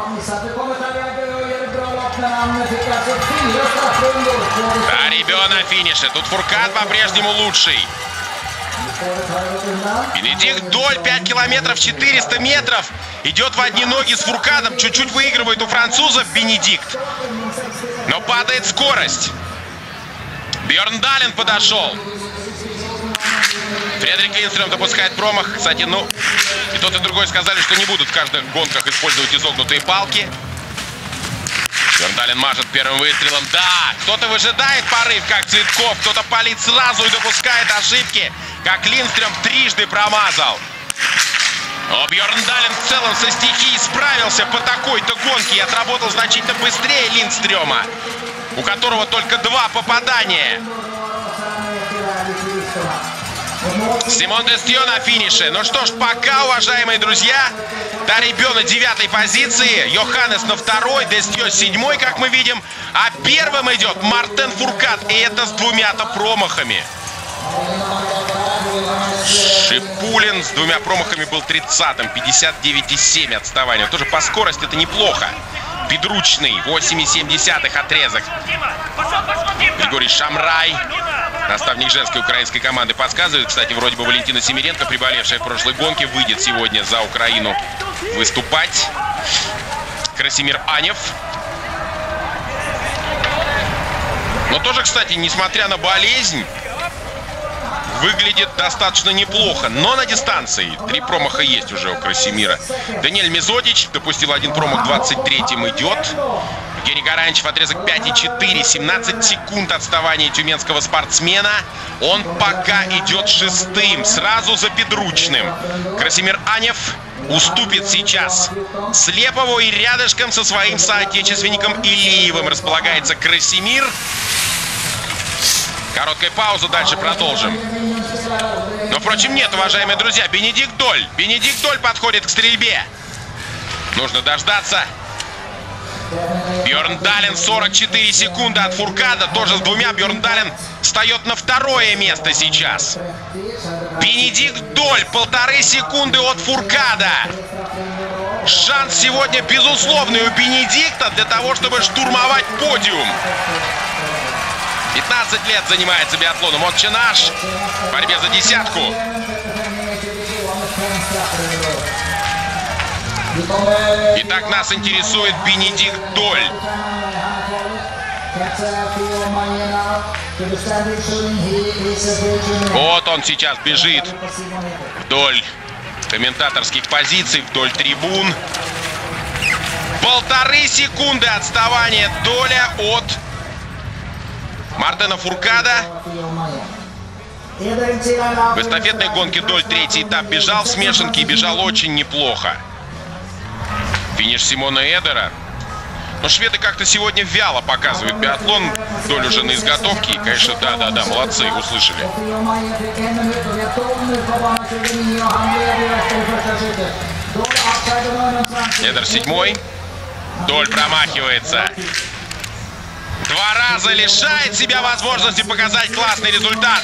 Да, ребенок на финише. Тут Фуркат по-прежнему лучший. Бенедикт Доль, пять километров, четыреста метров. Идет в одни ноги с Фуркатом. Чуть-чуть выигрывает у французов Бенедикт. Но падает скорость. Бьорн Дален подошел. Фредерик Линдстрём допускает промах. Кстати, ну, и тот, и другой сказали, что не будут в каждых гонках использовать изогнутые палки. Бьорн Дален мажет первым выстрелом. Да, кто-то выжидает порыв, как Цветков. Кто-то палит сразу и допускает ошибки, как Линдстрём трижды промазал. Но Бьорн Дален в целом со стихией справился по такой-то гонке и отработал значительно быстрее Линдстрёма, у которого только два попадания. Симон Дестьё на финише. Ну что ж, пока, уважаемые друзья, Тарий Бё на девятой позиции, Йоханнес на второй, Дестьё седьмой, как мы видим. А первым идет Мартен Фуркат, и это с двумя-то промахами. Шипулин с двумя промахами был тридцатым, пятьдесят девять и семь отставания. Тоже по скорости это неплохо. Подручный, восемь и семь десятых отрезок. Григорий Шамрай, наставник женской украинской команды, подсказывает. Кстати, вроде бы Валентина Семеренко, приболевшая в прошлой гонке, выйдет сегодня за Украину выступать. Красимир Анев. Но тоже, кстати, несмотря на болезнь, выглядит достаточно неплохо, но на дистанции. Три промаха есть уже у Красимира. Даниэль Мезодич допустил один промах, двадцать третьим идет. Евгений Гаранчев, отрезок пять и четыре, семнадцать секунд отставания тюменского спортсмена. Он пока идет шестым, сразу за подручным. Красимир Анев уступит сейчас Слепову, и рядышком со своим соотечественником Илиевым располагается Красимир. Короткая пауза, дальше продолжим. Но, впрочем, нет, уважаемые друзья, Бенедикт Доль. Бенедикт Доль подходит к стрельбе. Нужно дождаться. Бьерндален сорок четыре секунды от Фуркада. Тоже с двумя. Бьерндален встает на второе место сейчас. Бенедикт Доль полторы секунды от Фуркада. Шанс сегодня безусловный у Бенедикта для того, чтобы штурмовать подиум. пятнадцать лет занимается биатлоном. Вот Чинаш в борьбе за десятку. Итак, нас интересует Бенедикт Доль. Вот он сейчас бежит вдоль комментаторских позиций, вдоль трибун. Полторы секунды отставания Доля от Мартена Фуркада. В эстафетной гонке Доль третий этап бежал в смешанке и бежал очень неплохо. Финиш Симона Эдера. Но шведы как-то сегодня вяло показывают биатлон. Доль уже на изготовке. И, конечно, да-да-да, молодцы, услышали. Эдер седьмой. Доль промахивается. Два раза лишает себя возможности показать классный результат.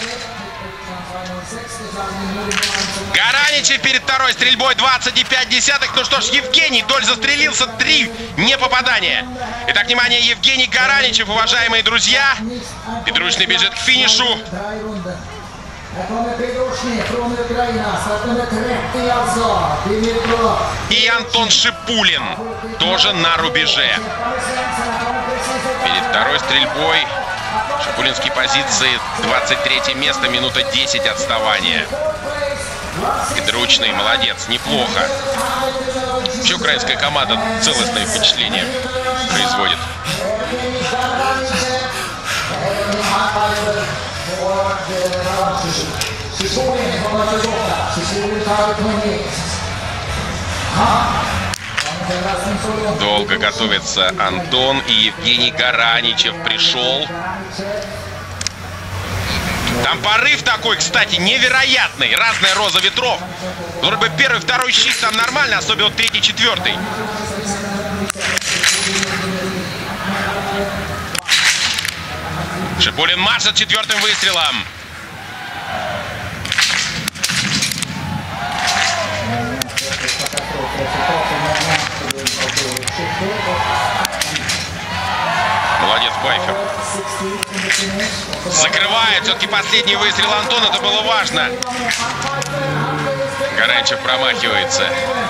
Гараничев перед второй стрельбой двадцать пять десятых. Ну что ж, Евгений Доль застрелился. Три непопадания. Итак, внимание, Евгений Гараничев, уважаемые друзья. Петрушный бежит к финишу. И Антон Шипулин тоже на рубеже. Перед второй стрельбой шипулинские позиции. двадцать третье место, минута десять отставания. Подручный, молодец, неплохо. Вообще украинская команда целостное впечатление производит. Долго готовится Антон, и Евгений Гараничев пришел. Там порыв такой, кстати, невероятный. Разная роза ветров. Вроде бы первый, второй щит там нормально, особенно третий, четвертый. Шипулин машет четвертым выстрелом. Молодец, Байфер. Закрывает все-таки последний выстрел Антона. Это было важно. Гараничев промахивается.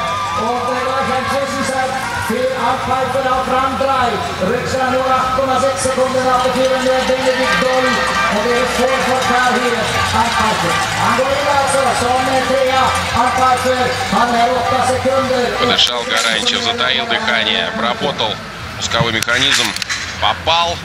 Подышал Гараничев, затаил дыхание, обработал пусковой механизм, попал.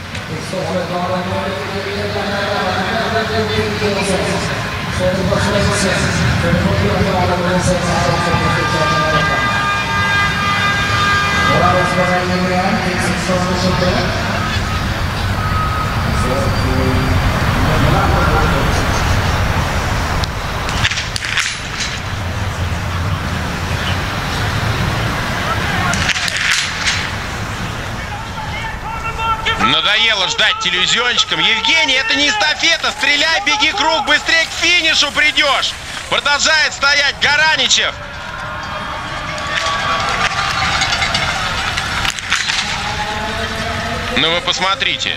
Надоело ждать телевизионщикам. Евгений, это не эстафета. Стреляй, беги круг, быстрее к финишу придешь. Продолжает стоять Гараничев. Ну вы посмотрите.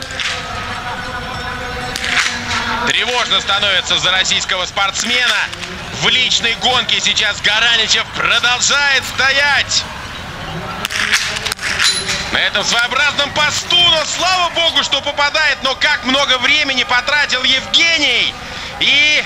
Тревожно становится за российского спортсмена. В личной гонке сейчас Гараничев продолжает стоять. На этом своеобразном посту, но слава богу, что попадает. Но как много времени потратил Евгений. И...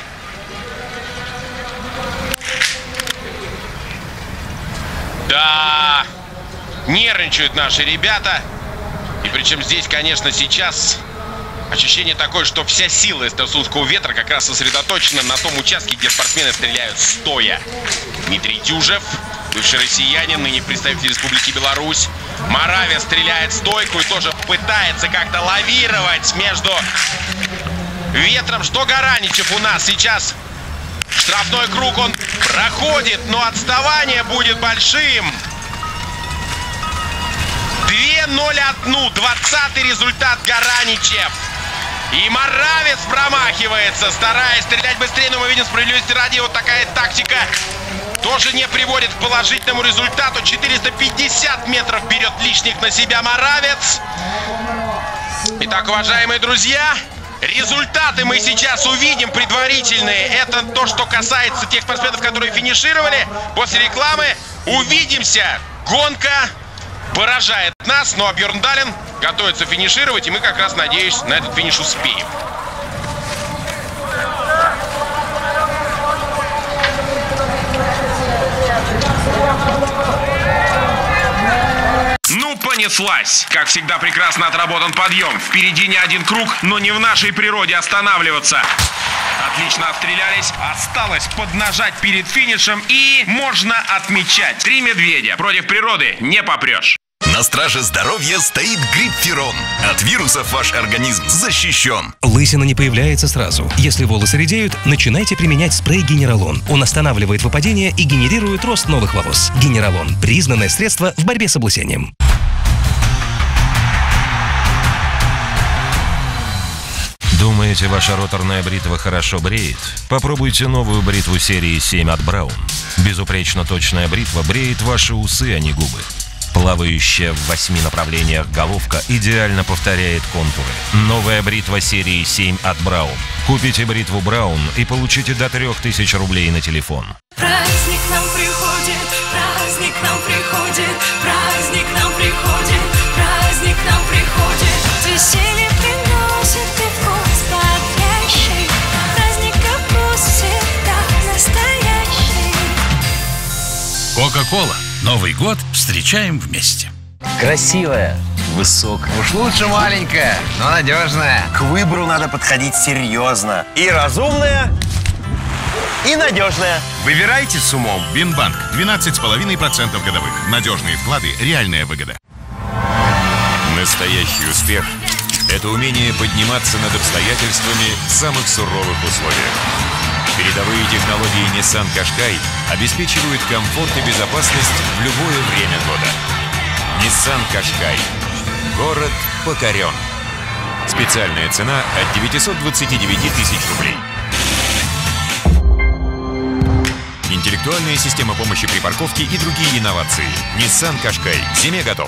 Да, нервничают наши ребята. И причем здесь, конечно, сейчас ощущение такое, что вся сила Эстерсунского ветра как раз сосредоточена на том участке, где спортсмены стреляют стоя. Дмитрий Дюжев, бывший россиянин, ныне представитель Республики Беларусь. Моравия стреляет стойку и тоже пытается как-то лавировать между ветром. Что Гараничев у нас сейчас? Штрафной круг он проходит, но отставание будет большим. две ноль один, двадцатый результат Гараничев. И Моравец промахивается, стараясь стрелять быстрее, но мы видим, справедливости ради, вот такая тактика тоже не приводит к положительному результату. четыреста пятьдесят метров берет лишних на себя Моравец. Итак, уважаемые друзья, результаты мы сейчас увидим предварительные. Это то, что касается тех спортсменов, которые финишировали. После рекламы увидимся. Гонка поражает нас, ну а Бьорн Дален готовится финишировать, и мы как раз, надеюсь, на этот финиш успеем. Ну, понеслась. Как всегда, прекрасно отработан подъем. Впереди не один круг, но не в нашей природе останавливаться. Отлично отстрелялись. Осталось поднажать перед финишем, и можно отмечать. Три медведя. Против природы не попрешь. На страже здоровья стоит Грипферон. От вирусов ваш организм защищен. Лысина не появляется сразу. Если волосы редеют, начинайте применять спрей Генералон. Он останавливает выпадение и генерирует рост новых волос. Генералон – признанное средство в борьбе с облысением. Думаете, ваша роторная бритва хорошо бреет? Попробуйте новую бритву серии семь от Браун. Безупречно точная бритва бреет ваши усы, а не губы. Плавающая в восьми направлениях головка идеально повторяет контуры. Новая бритва серии семь от Браун. Купите бритву Браун и получите до трех тысяч рублей на телефон. Праздник нам приходит, праздник нам приходит, праздник нам приходит, праздник нам приходит. Веселье приносит и вкус бодрящий, праздника пусть всегда настоящий. Кока-кола. Новый год встречаем вместе. Красивая, высокая. Уж лучше маленькая, но надежная. К выбору надо подходить серьезно. И разумная, и надежная. Выбирайте с умом. Бинбанк. двенадцать целых пять десятых процента годовых. Надежные вклады, реальная выгода. Настоящий успех – это умение подниматься над обстоятельствами в самых суровых условиях. Передовые технологии Nissan Qashqai обеспечивают комфорт и безопасность в любое время года. Nissan Qashqai. Город покорен. Специальная цена от девятисот двадцати девяти тысяч рублей. Интеллектуальная система помощи при парковке и другие инновации. Nissan Qashqai. Зиме готов.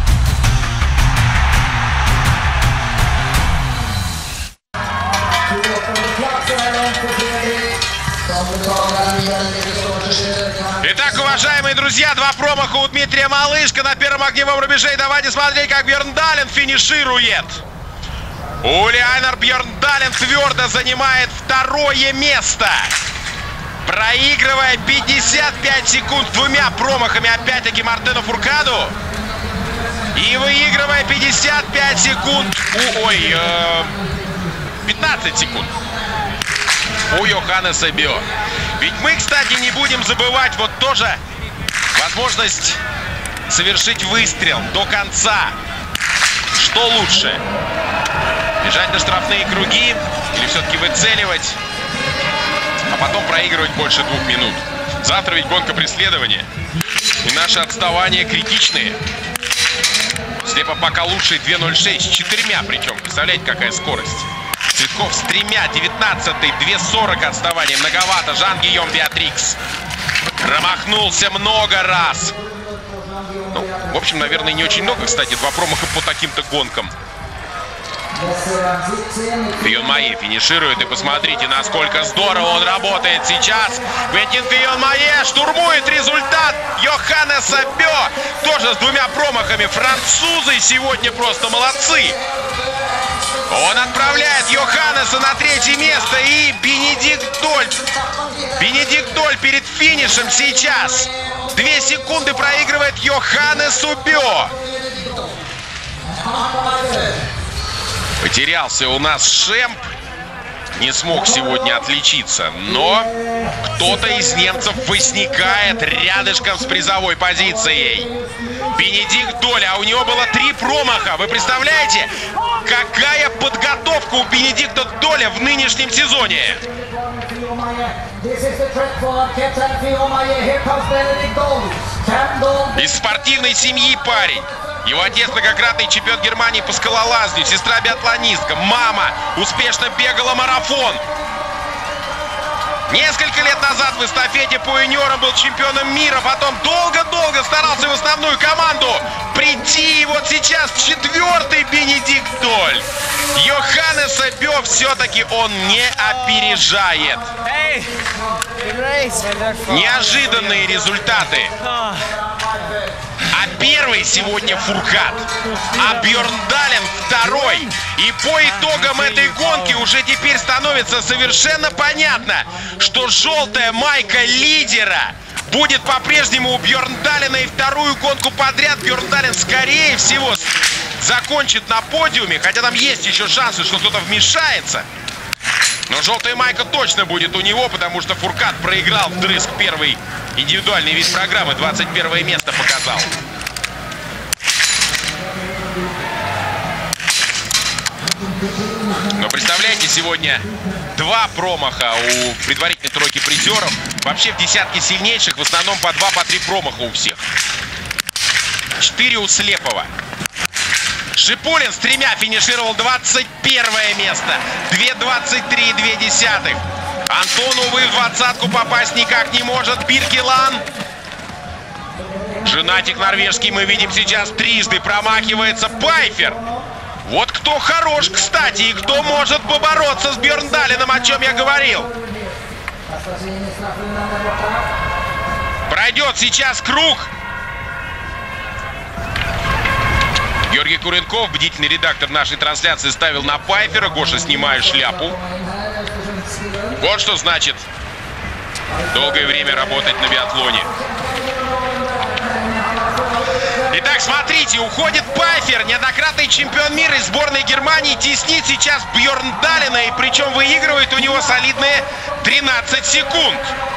Итак, уважаемые друзья, два промаха у Дмитрия Малышко на первом огневом рубеже. И давайте смотреть, как Бьорн Дален финиширует. Ули Айнар Бьорн Дален твердо занимает второе место, проигрывая пятьдесят пять секунд двумя промахами, опять-таки, Мартену Фуркаду. И выигрывая пятьдесят пять секунд у... Ой, э, пятнадцать секунд у Йоханнеса Бьо. Ведь мы, кстати, не будем забывать вот тоже возможность совершить выстрел до конца. Что лучше? Бежать на штрафные круги или все-таки выцеливать, а потом проигрывать больше двух минут? Завтра ведь гонка преследования. И наши отставания критичные. Слепо пока лучший две ноль шесть, с четырьмя причем. Представляете, какая скорость? Цветков с тремя, девятнадцатый, две сорок отставания. Многовато. Жан-Гийом Беатрикс промахнулся много раз. Ну, в общем, наверное, не очень много. Кстати, два промаха по таким-то гонкам. Фийон Майе финиширует. И посмотрите, насколько здорово он работает сейчас. Квентин Фийон Майе штурмует результат Йоханнеса Бьо. Тоже с двумя промахами. Французы сегодня просто молодцы. Он отправляет Йоханнеса на третье место. И Бенедикт Доль. Бенедикт Доль перед финишем сейчас. Две секунды проигрывает Йоханнесу Бьо. Потерялся у нас Шемп. Не смог сегодня отличиться. Но кто-то из немцев возникает рядышком с призовой позицией. Бенедикт Доль. А у него было три промаха. Вы представляете, какая подготовка у Бенедикта Доля в нынешнем сезоне? Из спортивной семьи парень. Его отец многократный чемпион Германии по скалолазанию, сестра биатлонистка, мама успешно бегала марафон. Несколько лет назад в эстафете по юниорам был чемпионом мира, потом долго-долго старался в основную команду прийти, и вот сейчас четвертый Бенедикт Доль. Йоханнеса Бё все-таки он не опережает. Неожиданные результаты. А первый сегодня Фуркат, а Бьерндален второй. И по итогам этой гонки уже теперь становится совершенно понятно, что желтая майка лидера будет по-прежнему у Бьерндалена, и вторую гонку подряд Бьерндален, скорее всего, закончит на подиуме, хотя там есть еще шансы, что кто-то вмешается. Но желтая майка точно будет у него, потому что Фуркат проиграл вдрызг первый индивидуальный вид программы, двадцать первое место показал. Но представляете, сегодня два промаха у предварительной тройки призеров. Вообще в десятке сильнейших в основном по два, по три промаха у всех. Четыре у Слепова. Шипулин с тремя финишировал двадцать первое место. два двадцать три, две десятых. Антон, увы, в двадцатку попасть никак не может. Биркелан. Женатик норвежский, мы видим сейчас, трижды промахивается. Пайфер. Вот кто хорош, кстати, и кто может побороться с Бьерндаленом, о чем я говорил. Пройдет сейчас круг. Георгий Куренков, бдительный редактор нашей трансляции, ставил на Пайфера. Гоша, снимаю шляпу. Вот что значит долгое время работать на биатлоне. Итак, смотрите, уходит Пайфер, неоднократный чемпион мира из сборной Германии, теснит сейчас Бьерндалена, и причем выигрывает у него солидные тринадцать секунд.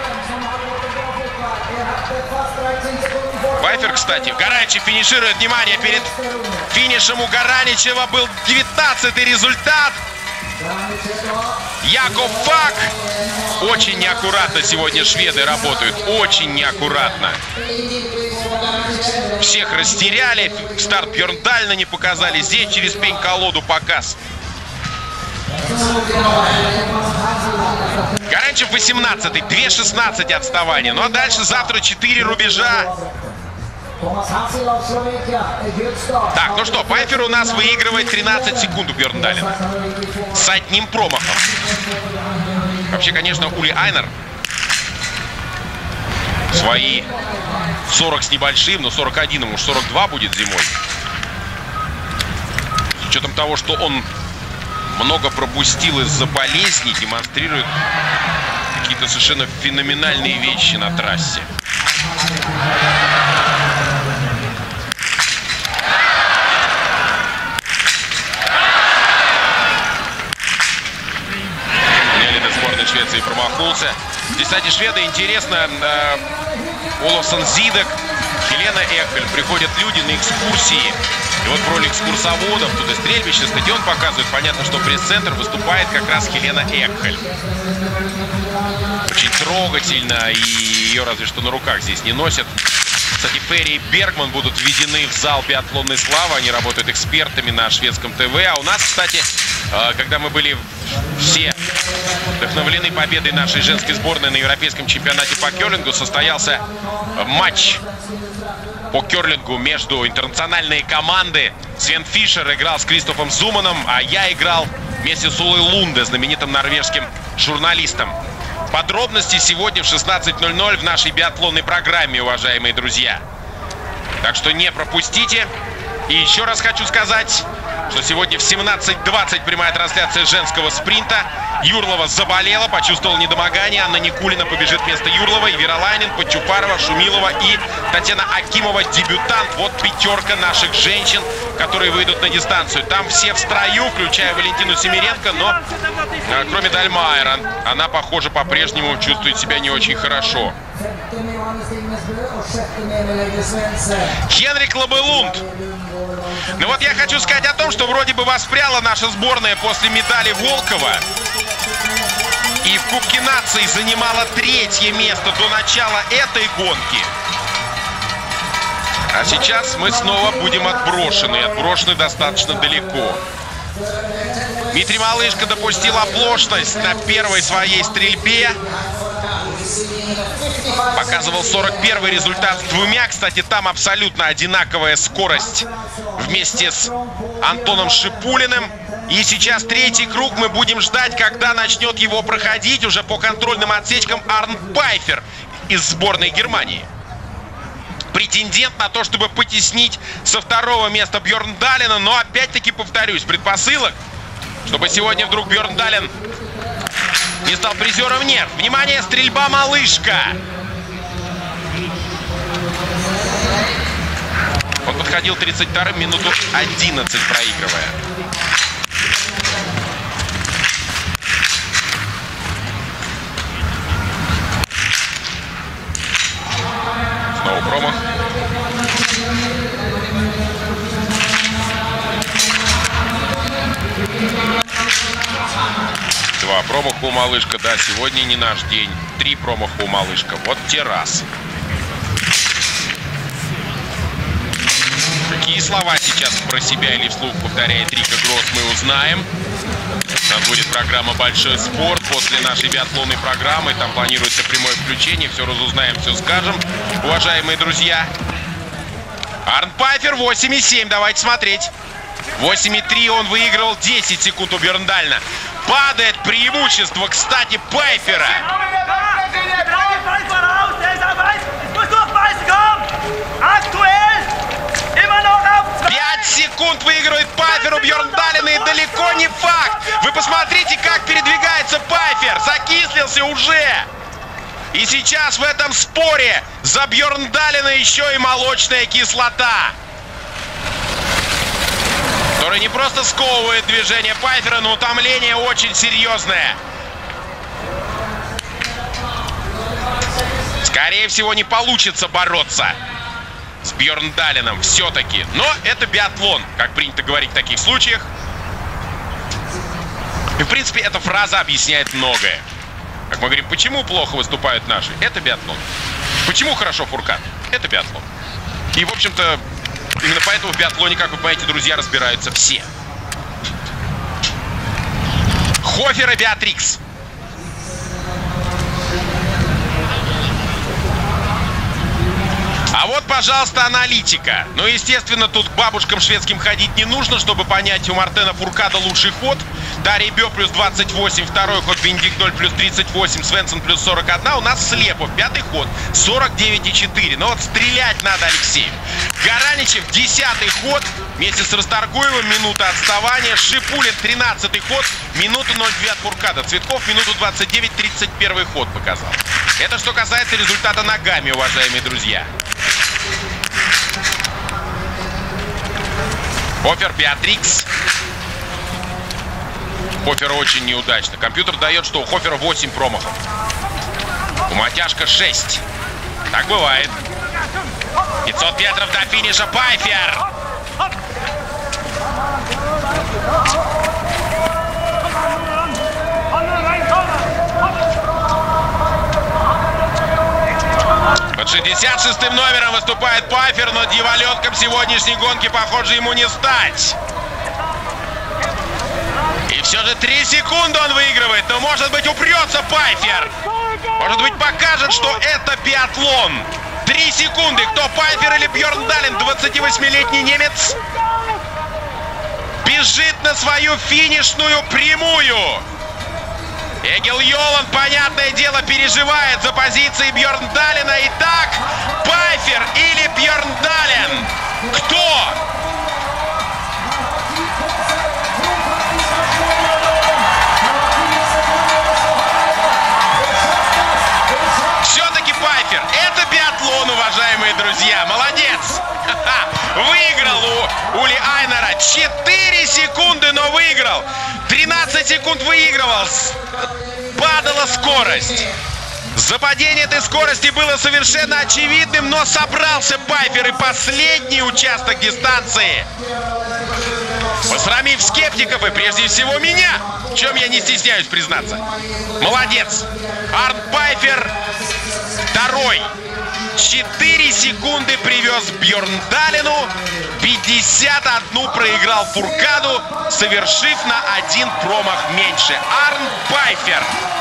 Пайфер, кстати, Гараничев финиширует. Внимание, перед финишем у Гараничева был девятнадцатый результат. Яков Фак. Очень неаккуратно сегодня шведы работают. Очень неаккуратно. Всех растеряли. Старт Бьерндалена не показали. Здесь через пень-колоду показ. Гараничев восемнадцатый. два шестнадцать отставания. Ну а дальше завтра четыре рубежа. Так, ну что, Пайфер у нас выигрывает тринадцать секунд у Бьерндалена. С одним промахом. Вообще, конечно, Ули Айнер свои сорок с небольшим, но сорок один, ему сорок два будет зимой. С учетом того, что он много пропустил из-за болезней, демонстрирует какие-то совершенно феноменальные вещи на трассе. Швеции промахнулся. Здесь, кстати, шведы, интересно, э, Олафсон Зидек, Хелена Экхель. Приходят люди на экскурсии. И вот в роли экскурсоводов, тут и стрельбище, стадион показывает. Понятно, что пресс-центр выступает как раз Хелена Экхель. Очень трогательно, и ее разве что на руках здесь не носят. Кстати, Ферри и Бергман будут введены в зал биатлонной славы. Они работают экспертами на шведском ТВ. А у нас, кстати, когда мы были все вдохновлены победой нашей женской сборной на европейском чемпионате по керлингу, состоялся матч по керлингу между интернациональные команды. Свен Фишер играл с Кристофом Зуманом, а я играл вместе с Улой Лунде, знаменитым норвежским журналистом. Подробности сегодня в шестнадцать ноль ноль в нашей биатлонной программе, уважаемые друзья. Так что не пропустите. И еще раз хочу сказать, что сегодня в семнадцать двадцать прямая трансляция женского спринта. Юрлова заболела, почувствовала недомогание. Анна Никулина побежит вместо Юрловой. Веролайнин, Подчупарова, Шумилова и Татьяна Акимова, дебютант. Вот пятерка наших женщин, которые выйдут на дистанцию. Там все в строю, включая Валентину Семиренко, но кроме Дальмайера, она, похоже, по-прежнему чувствует себя не очень хорошо. Хенрик Лабелунд. Ну вот я хочу сказать о том, что вроде бы воспряла наша сборная после медали Волкова. И в Кубке наций занимала третье место до начала этой гонки. А сейчас мы снова будем отброшены. Отброшены достаточно далеко. Дмитрий Малышко допустил оплошность на первой своей стрельбе. Показывал сорок первый результат с двумя. Кстати, там абсолютно одинаковая скорость вместе с Антоном Шипулиным. И сейчас третий круг. Мы будем ждать, когда начнет его проходить уже по контрольным отсечкам Арнт Пайфер из сборной Германии. Претендент на то, чтобы потеснить со второго места Бьерндалена. Но опять-таки повторюсь, предпосылок, чтобы сегодня вдруг Бьерндален не стал призером, нет. Внимание, стрельба Малышко. Он подходил тридцать вторым, минуту одиннадцать проигрывая. Снова промах. Два промаха у Малышко. Да, сегодня не наш день. Три промаха у Малышко. Вот те раз. Какие слова сейчас про себя или вслух повторяет Рика Гросс, мы узнаем. Там будет программа «Большой спорт» после нашей биатлонной программы. Там планируется прямое включение. Все разузнаем, все скажем. Уважаемые друзья. Арнт Пайфер восемь и семь. Давайте смотреть. восемь и три он выиграл десять секунд у Бьерндалена. Падает преимущество, кстати, Пайфера. пять секунд выигрывает Пайфер у Бьерндалена, и далеко не факт. Вы посмотрите, как передвигается Пайфер. Закислился уже. И сейчас в этом споре за Бьерндалена еще и молочная кислота, который не просто сковывает движение Пайфера, но утомление очень серьезное. Скорее всего, не получится бороться с Бьерндаленом все-таки. Но это биатлон, как принято говорить в таких случаях. И, в принципе, эта фраза объясняет многое. Как мы говорим, почему плохо выступают наши? Это биатлон. Почему хорошо Фуркат? Это биатлон. И, в общем-то, именно поэтому в биатлоне, как вы понимаете, друзья, разбираются все. Хофер и Беатрикс. А вот, пожалуйста, аналитика. Ну, естественно, тут к бабушкам шведским ходить не нужно, чтобы понять, у Мартена Фуркада лучший ход. Дарья Бё плюс двадцать восемь, второй ход, Бенедикт Доль плюс тридцать восемь, Свенсон плюс сорок один. У нас Слепов, пятый ход, сорок девять и четыре. Но вот стрелять надо Алексею. Гараничев, десятый ход, вместе с Расторгуевым, минута отставания. Шипулин, тринадцатый ход, минута ноль две от Фуркада. Цветков, минуту двадцать девять, тридцать первый ход показал. Это что касается результата ногами, уважаемые друзья. Хофер, Беатрикс. Хофер очень неудачно. Компьютер дает, что у Хофера восемь промахов. У Матяшка шесть. Так бывает. пятьсот метров до финиша. Пайфер. Под шестьдесят шестым номером выступает Пайфер, но дьяволенком сегодняшней гонки, похоже, ему не стать. И все же три секунды он выигрывает, но, может быть, упрется Пайфер. Может быть, покажет, что это биатлон. Три секунды. Кто, Пайфер или Бьерндален? двадцативосьмилетний немец бежит на свою финишную прямую. Эгил Йоланд, понятное дело, переживает за позиции Бьерндалена. Итак, Пайфер или Бьерндален? Кто? Все-таки Пайфер. Это биатлон, уважаемые друзья. Молодец. Выиграл у Ули Айнера. четыре секунды, но выиграл. тринадцать секунд выигрывал. Падала скорость. За падение этой скорости было совершенно очевидным, но собрался Пайфер, и последний участок дистанции, посрамив скептиков и прежде всего меня, в чем я не стесняюсь признаться. Молодец. Арнт Пайфер второй. четыре секунды привез Бьерндалину. пятьдесят одну проиграл Фуркаду, совершив на один промах меньше. Арн Пайфер.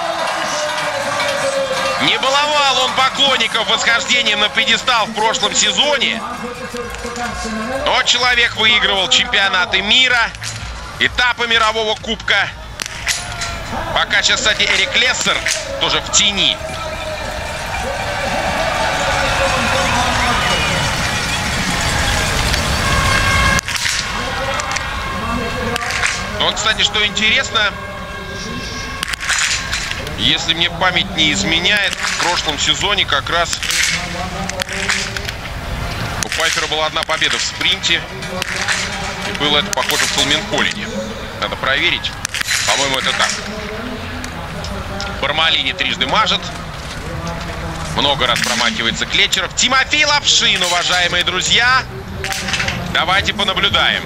Не баловал он поклонников восхождением на пьедестал в прошлом сезоне. Но человек выигрывал чемпионаты мира, этапы мирового кубка. Пока сейчас, кстати, Эрик Лессер тоже в тени. Он, кстати, что интересно, если мне память не изменяет, в прошлом сезоне как раз у Пайфера была одна победа в спринте. И было это, похоже, в Салменхоллине. Надо проверить. По-моему, это так. Бармалини трижды мажет. Много раз промахивается Клетчеров. Тимофей Лапшин, уважаемые друзья. Давайте понаблюдаем.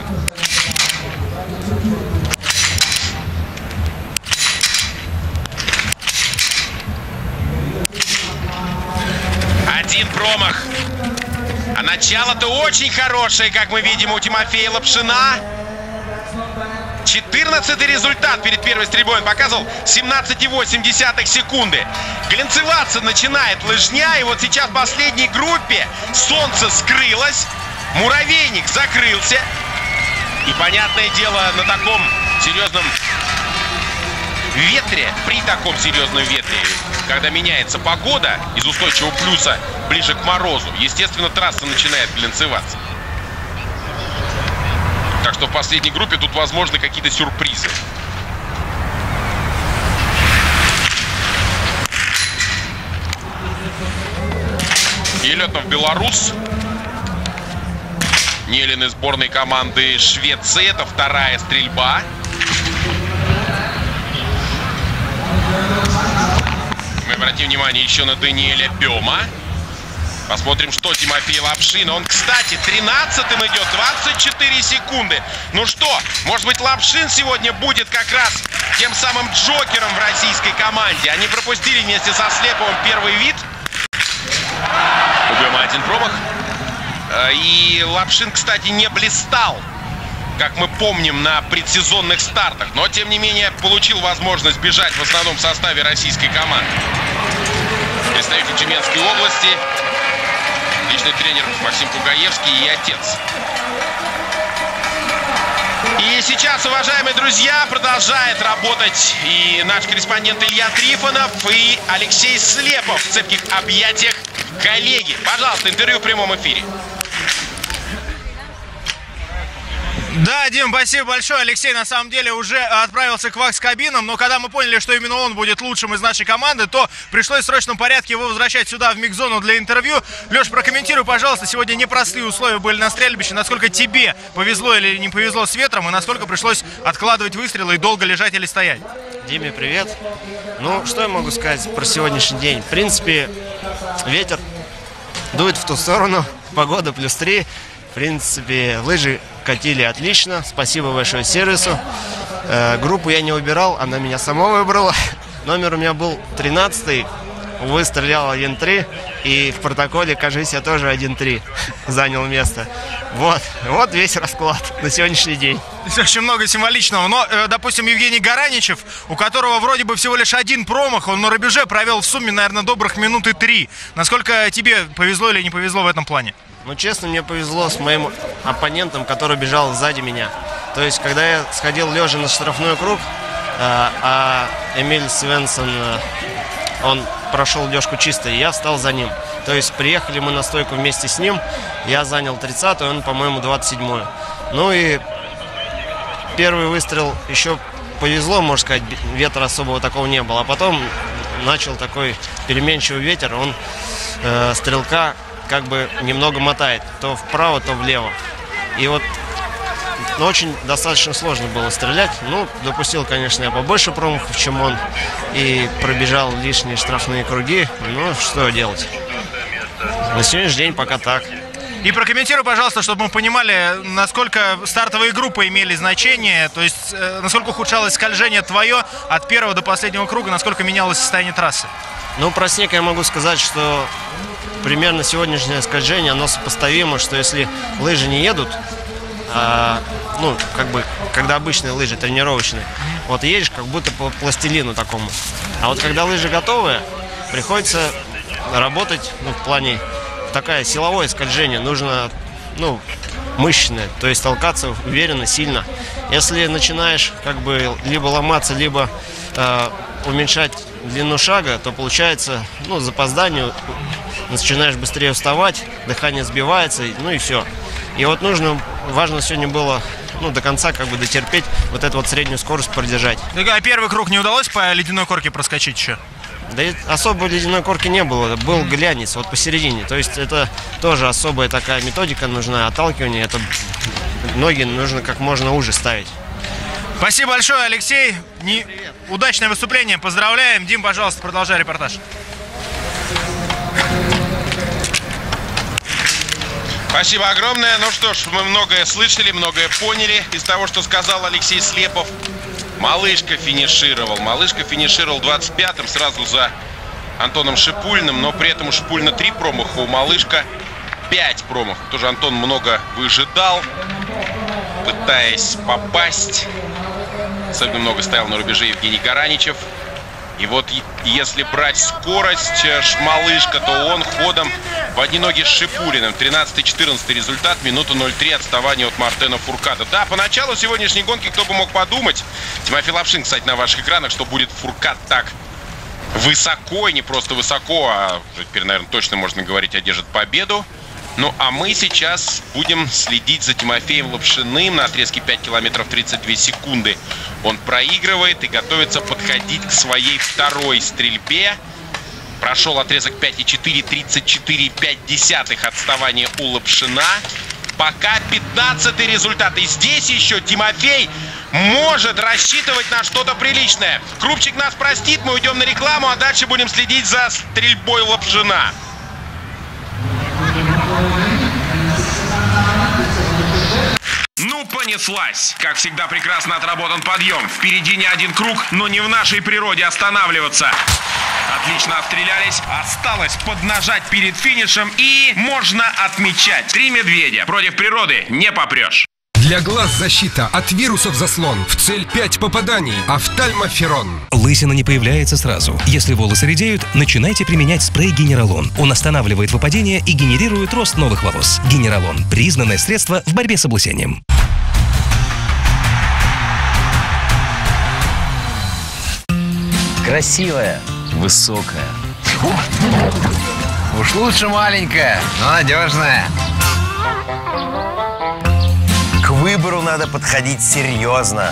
Один промах. А начало-то очень хорошее, как мы видим, у Тимофея Лапшина. четырнадцатый результат перед первой стрельбой. Он показывал семнадцать и восемь десятых секунды. Глянцеваться начинает лыжня. И вот сейчас в последней группе солнце скрылось. Муравейник закрылся. И, понятное дело, на таком серьезном ветре, при таком серьезном ветре, когда меняется погода из устойчивого плюса ближе к морозу, естественно, трасса начинает глянцеваться. Так что в последней группе тут возможны какие-то сюрпризы. Елетов белорус. Нелин из сборной команды Швеции. Это вторая стрельба. Мы обратим внимание еще на Даниэля Бема. Посмотрим, что Тимофей Лапшин. Он, кстати, тринадцатым идет, двадцать четыре секунды. Ну что, может быть, Лапшин сегодня будет как раз тем самым джокером в российской команде. Они пропустили вместе со Слеповым первый вид. У Бема один промах. И Лапшин, кстати, не блистал, как мы помним, на предсезонных стартах. Но, тем не менее, получил возможность бежать в основном составе российской команды. Представитель Тюменской области, личный тренер Максим Пугаевский и отец. И сейчас, уважаемые друзья, продолжает работать и наш корреспондент Илья Трифонов, и Алексей Слепов в цепких объятиях коллеги. Пожалуйста, интервью в прямом эфире. Да, Дим, спасибо большое. Алексей, на самом деле, уже отправился к вакс-кабинам, но когда мы поняли, что именно он будет лучшим из нашей команды, то пришлось в срочном порядке его возвращать сюда, в микс-зону, для интервью. Леш, прокомментируй, пожалуйста, сегодня непростые условия были на стрельбище. Насколько тебе повезло или не повезло с ветром, и насколько пришлось откладывать выстрелы и долго лежать или стоять? Диме, привет. Ну, что я могу сказать про сегодняшний день? В принципе, ветер дует в ту сторону, погода плюс три. В принципе, лыжи катили отлично. Спасибо большое сервису. Э, группу я не убирал, она меня сама выбрала. Номер у меня был тринадцатый. Увы, стрелял один три. И в протоколе, кажется, я тоже один три занял место. Вот, вот весь расклад на сегодняшний день. Очень много символичного. Но, э, допустим, Евгений Гараничев, у которого вроде бы всего лишь один промах, он на рубеже провел в сумме, наверное, добрых минуты три. Насколько тебе повезло или не повезло в этом плане? Ну, честно, мне повезло с моим оппонентом, который бежал сзади меня. То есть, когда я сходил лежа на штрафной круг, э, а Эмиль Свенсон, э, он прошел лёжку чисто, и я встал за ним. То есть, приехали мы на стойку вместе с ним, я занял тридцатую, он, по-моему, двадцать седьмую. Ну и первый выстрел еще повезло, можно сказать, ветра особого такого не было. А потом начал такой переменчивый ветер, он э, стрелка как бы немного мотает, то вправо, то влево. И вот, ну, очень достаточно сложно было стрелять. Ну, допустил, конечно, я побольше промахов, чем он, и пробежал лишние штрафные круги. Ну, что делать? На сегодняшний день пока так. И прокомментируй, пожалуйста, чтобы мы понимали, насколько стартовые группы имели значение, то есть э, насколько ухудшалось скольжение твое от первого до последнего круга, насколько менялось состояние трассы. Ну, про снег я могу сказать, что примерно сегодняшнее скольжение, оно сопоставимо, что если лыжи не едут, а, ну, как бы, когда обычные лыжи тренировочные, вот едешь как будто по пластилину такому. А вот когда лыжи готовые, приходится работать, ну, в плане такое силовое скольжение, нужно, ну, мышечное, то есть толкаться уверенно, сильно. Если начинаешь как бы либо ломаться, либо э, уменьшать длину шага, то получается, ну, запоздание, начинаешь быстрее вставать, дыхание сбивается, ну и все. И вот нужно, важно сегодня было, ну, до конца как бы дотерпеть, вот эту вот среднюю скорость продержать. Так, а первый круг не удалось по ледяной корке проскочить еще? Да и особо ледяной корки не было, был глянец вот посередине. То есть это тоже особая такая методика нужна, отталкивание, это ноги нужно как можно уже ставить. Спасибо большое, Алексей. Не... Удачное выступление, поздравляем. Дим, пожалуйста, продолжай репортаж. Спасибо огромное. Ну что ж, мы многое слышали, многое поняли из того, что сказал Алексей Слепов. Малышка финишировал. Малышка финишировал двадцать пятым, сразу за Антоном Шипулиным, но при этом у Шипулина три промаха, у Малышка пять промахов. Тоже Антон много выжидал, пытаясь попасть. Особенно много стоял на рубеже Евгений Гараничев. И вот если брать скорость Малышка, то он ходом в одни ноги с Шипулиным. тринадцатый-четырнадцатый результат, минута ноль три отставания от Мартена Фуркада. Да, поначалу сегодняшней гонки кто бы мог подумать. Тимофей Лапшин, кстати, на ваших экранах, что будет Фуркад так высоко, и не просто высоко, а теперь, наверное, точно можно говорить, одержит победу. Ну, а мы сейчас будем следить за Тимофеем Лапшиным на отрезке пять километров тридцать две секунды. Он проигрывает и готовится подходить к своей второй стрельбе. Прошел отрезок пять и четыре, тридцать четыре и пять десятых отставания у Лапшина. Пока пятнадцатый результат. И здесь еще Тимофей может рассчитывать на что-то приличное. Крупчик нас простит, мы уйдем на рекламу, а дальше будем следить за стрельбой Лапшина. Ну, понеслась. Как всегда, прекрасно отработан подъем. Впереди не один круг, но не в нашей природе останавливаться. Отлично отстрелялись. Осталось поднажать перед финишем и можно отмечать. Три медведя. Против природы не попрешь. Для глаз защита, от вирусов заслон. В цель пять попаданий. Офтальмоферон. Лысина не появляется сразу. Если волосы редеют, начинайте применять спрей Генералон. Он останавливает выпадение и генерирует рост новых волос. Генералон – признанное средство в борьбе с облысением. Красивая, высокая. Уж лучше маленькая, но надежная. К выбору надо подходить серьезно.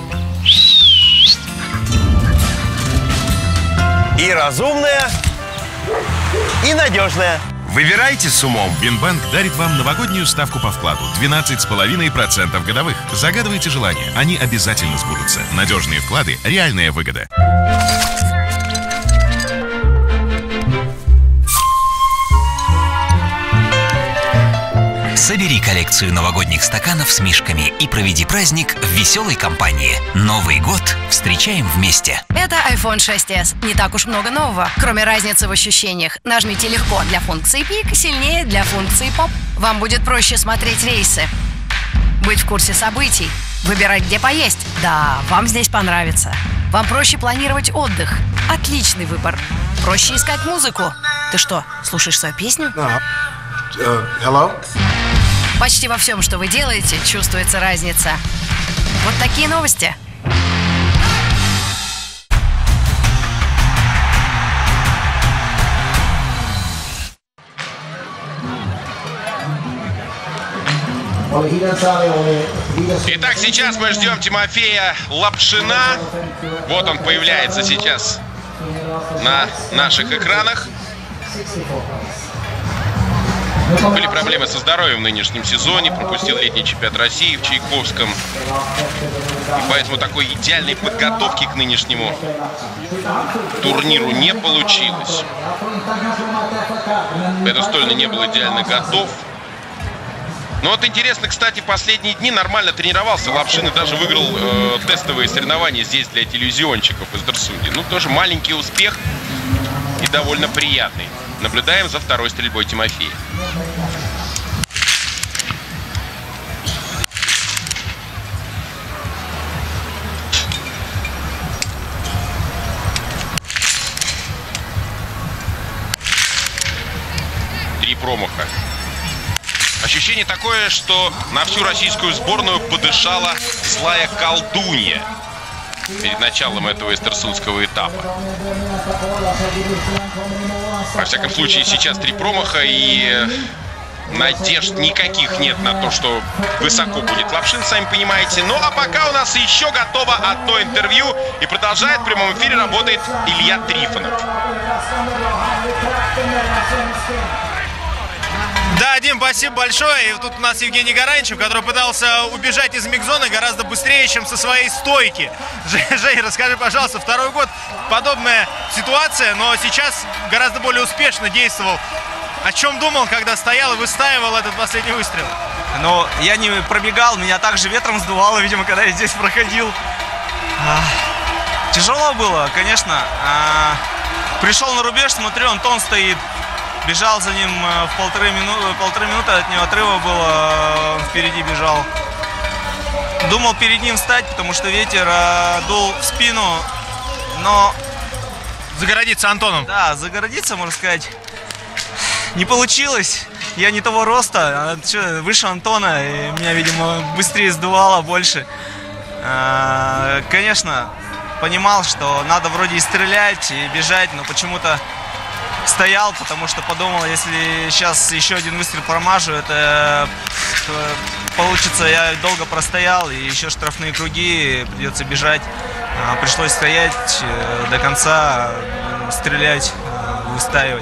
И разумная, и надежная. Выбирайте с умом. Бинбанк дарит вам новогоднюю ставку по вкладу двенадцать с половиной процентов годовых. Загадывайте желания, они обязательно сбудутся. Надежные вклады, реальная выгода. Собери коллекцию новогодних стаканов с мишками и проведи праздник в веселой компании. Новый год встречаем вместе. Это айфон шесть эс. Не так уж много нового, кроме разницы в ощущениях. Нажмите легко для функции пик, сильнее для функции поп. Вам будет проще смотреть рейсы, быть в курсе событий, выбирать, где поесть. Да, вам здесь понравится. Вам проще планировать отдых. Отличный выбор. Проще искать музыку. Ты что, слушаешь свою песню? Uh, uh, hello? Почти во всем, что вы делаете, чувствуется разница. Вот такие новости. Итак, сейчас мы ждем Тимофея Лапшина. Вот он появляется сейчас на наших экранах. Были проблемы со здоровьем в нынешнем сезоне. Пропустил летний чемпионат России в Чайковском. И поэтому такой идеальной подготовки к нынешнему турниру не получилось. Петр Стольный не был идеально готов. Но вот интересно, кстати, последние дни нормально тренировался Лапшин и даже выиграл э, тестовые соревнования здесь для телевизионщиков из Дерсунди. Ну, тоже маленький успех. И довольно приятный. Наблюдаем за второй стрельбой Тимофея. Три промаха. Ощущение такое, что на всю российскую сборную подышала злая колдунья перед началом этого эстерсундского этапа. Во всяком случае, сейчас три промаха, и надежд никаких нет на то, что высоко будет Лапшин, сами понимаете. Ну а пока у нас еще готово одно интервью, и продолжает в прямом эфире работает Илья Трифонов. Да, Дим, спасибо большое. И тут у нас Евгений Гараничев, который пытался убежать из микзоны гораздо быстрее, чем со своей стойки. Жень, расскажи, пожалуйста, второй год подобная ситуация, но сейчас гораздо более успешно действовал. О чем думал, когда стоял и выстаивал этот последний выстрел? Ну, я не пробегал, меня также ветром сдувало, видимо, когда я здесь проходил. А, тяжело было, конечно. А, пришел на рубеж, смотрю, Антон стоит. Бежал за ним в полторы минуты, полторы минуты от него отрыва было, он впереди бежал. Думал перед ним встать, потому что ветер э, дул в спину, но... Загородиться Антоном? Да, загородиться, можно сказать, не получилось. Я не того роста, а выше Антона, и меня, видимо, быстрее сдувало, больше. Э, конечно, понимал, что надо вроде и стрелять, и бежать, но почему-то стоял, потому что подумал, если сейчас еще один выстрел промажу, это получится, я долго простоял, и еще штрафные круги, придется бежать. Пришлось стоять до конца, стрелять, выстаивать.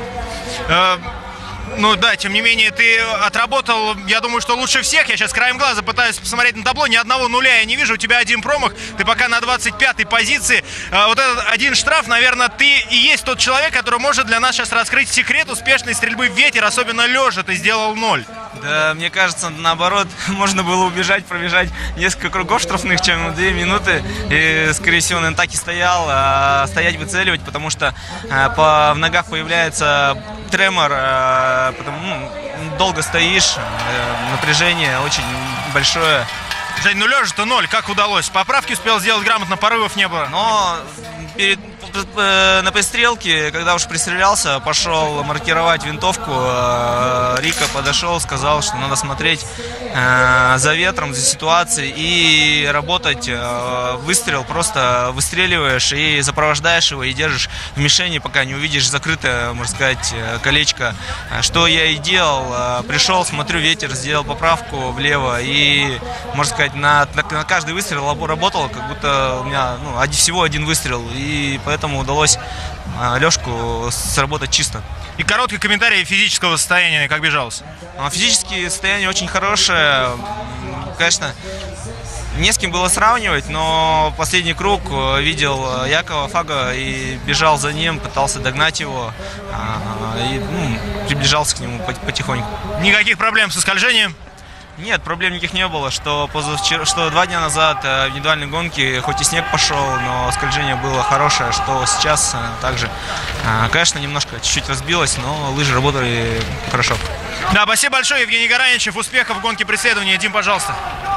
Ну да, тем не менее, ты отработал, я думаю, что лучше всех. Я сейчас краем глаза пытаюсь посмотреть на табло, ни одного нуля я не вижу. У тебя один промах, ты пока на двадцать пятой позиции. Вот этот один штраф, наверное, ты и есть тот человек, который может для нас сейчас раскрыть секрет успешной стрельбы в ветер, особенно лежа. Ты сделал ноль. Да, мне кажется, наоборот, можно было убежать, пробежать несколько кругов штрафных, чем две минуты. И, скорее всего, на атаке стоял, а стоять, выцеливать, потому что а, по, в ногах появляется тремор, а, потому, ну, долго стоишь, а, напряжение очень большое. Жень, ну лежа-то ноль, как удалось? Поправки успел сделать грамотно, порывов не было. Но перед, на пристрелке, когда уж пристрелялся, пошел маркировать винтовку. Рика подошел, сказал, что надо смотреть за ветром, за ситуацией и работать. Выстрел, просто выстреливаешь и сопровождаешь его, и держишь в мишени, пока не увидишь закрытое, можно сказать, колечко. Что я и делал. Пришел, смотрю, ветер, сделал поправку влево и, можно сказать, на, на, на каждый выстрел работал, как будто у меня ну, один, всего один выстрел, и поэтому удалось а, Лешку сработать чисто. И короткий комментарий физического состояния, как бежалось? А, физическое состояние очень хорошее, конечно, не с кем было сравнивать, но последний круг видел Якова Фага и бежал за ним, пытался догнать его, а, и ну, приближался к нему потихоньку. Никаких проблем со скольжением? Нет, проблем никаких не было, что, позавчера, что два дня назад в индивидуальной гонке, хоть и снег пошел, но скольжение было хорошее, что сейчас также, конечно, немножко чуть-чуть разбилось, но лыжи работали хорошо. Да, спасибо большое, Евгений Гараничев, успехов в гонке преследования. Дим, пожалуйста.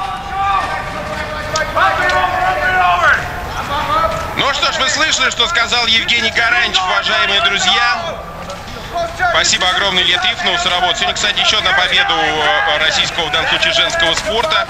Ну что ж, вы слышали, что сказал Евгений Гараничев, уважаемые друзья. Спасибо огромное Илье Трифонову за работу. Сегодня, кстати, еще одна победа у российского, в данном случае, женского спорта.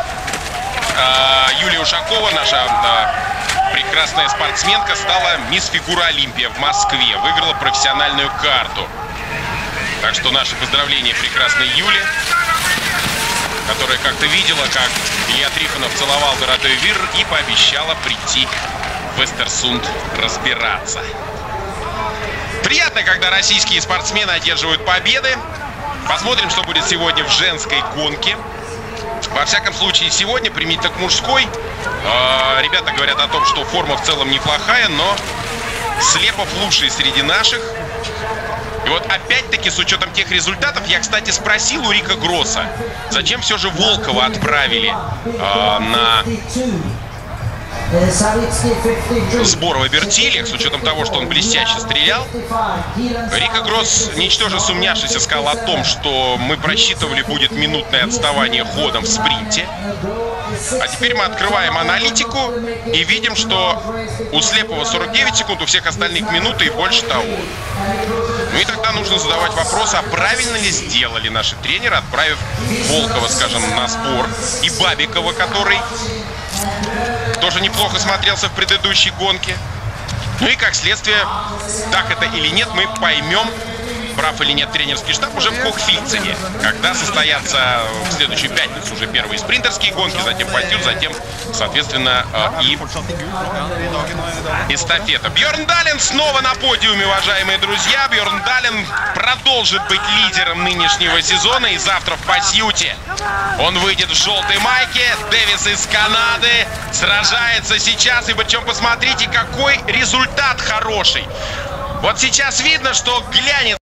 Юлия Ушакова, наша прекрасная спортсменка, стала мисс Фигура Олимпия в Москве. Выиграла профессиональную карту. Так что наши поздравления прекрасной Юле, которая как-то видела, как Илья Трифонов целовал Доротею Вир и пообещала прийти в Эстерсунд разбираться. Приятно, когда российские спортсмены одерживают победы. Посмотрим, что будет сегодня в женской гонке. Во всяком случае, сегодня, применительно к мужской, э, ребята говорят о том, что форма в целом неплохая, но Слепов лучший среди наших. И вот опять-таки, с учетом тех результатов, я, кстати, спросил у Рика Гросса, зачем все же Волкова отправили э, на сбор в обертилях, с учетом того, что он блестяще стрелял. Рико Гросс, ничтоже сумняшися, сказал о том, что мы просчитывали будет минутное отставание ходом в спринте. А теперь мы открываем аналитику и видим, что у Слепого сорок девять секунд, у всех остальных минуты и больше того. Ну и тогда нужно задавать вопрос, а правильно ли сделали наши тренеры, отправив Волкова, скажем, на сбор, и Бабикова, который тоже неплохо смотрелся в предыдущей гонке. Ну и как следствие, так это или нет, мы поймем, прав или нет тренерский штаб, уже в Хохфильцене, когда состоятся в следующую пятницу уже первые спринтерские гонки, затем пастюр, затем, соответственно, и эстафета. Бьорн Дален снова на подиуме, уважаемые друзья. Бьорн Дален продолжит быть лидером нынешнего сезона, и завтра в Пасьюте он выйдет в желтой майке. Дэвис из Канады сражается сейчас, и причем посмотрите, какой результат хороший. Вот сейчас видно, что глянет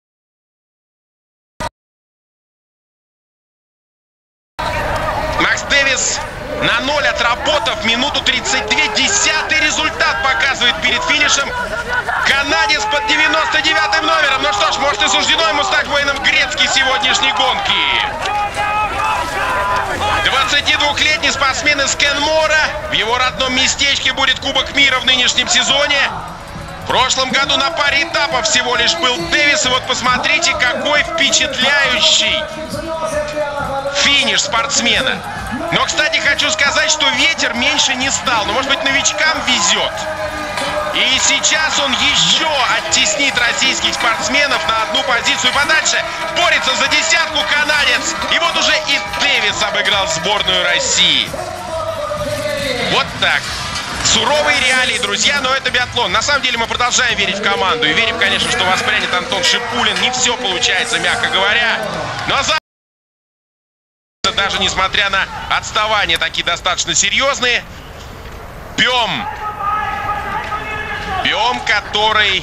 Макс Дэвис на ноль отработав минуту тридцать два. Десятый результат показывает перед финишем канадец под девяносто девятым номером. Ну что ж, может и суждено ему стать воином Грецки сегодняшней гонки. двадцатидвухлетний спортсмен из Кенмора. В его родном местечке будет Кубок мира в нынешнем сезоне. В прошлом году на паре этапов всего лишь был Дэвис. И вот посмотрите, какой впечатляющий финиш спортсмена. Но, кстати, хочу сказать, что ветер меньше не стал. Но, может быть, новичкам везет. И сейчас он еще оттеснит российских спортсменов на одну позицию подальше. Борется за десятку канадец. И вот уже и Дэвис обыграл сборную России. Вот так. Суровые реалии, друзья, но это биатлон. На самом деле мы продолжаем верить в команду. И верим, конечно, что воспрянет Антон Шипулин. Не все получается, мягко говоря. Но за... даже несмотря на отставания такие достаточно серьезные. Бем. Бем, который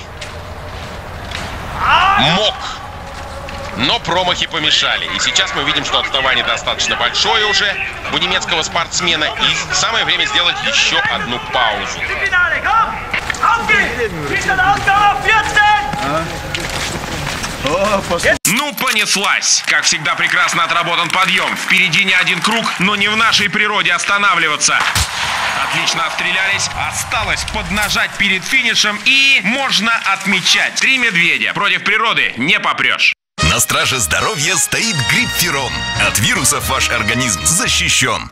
мог. Но промахи помешали. И сейчас мы видим, что отставание достаточно большое уже у немецкого спортсмена. И самое время сделать еще одну паузу. Ну, понеслась. Как всегда, прекрасно отработан подъем. Впереди не один круг, но не в нашей природе останавливаться. Отлично отстрелялись. Осталось поднажать перед финишем, и можно отмечать. Три медведя. Против природы не попрешь. На страже здоровья стоит Грипферон. От вирусов ваш организм защищен.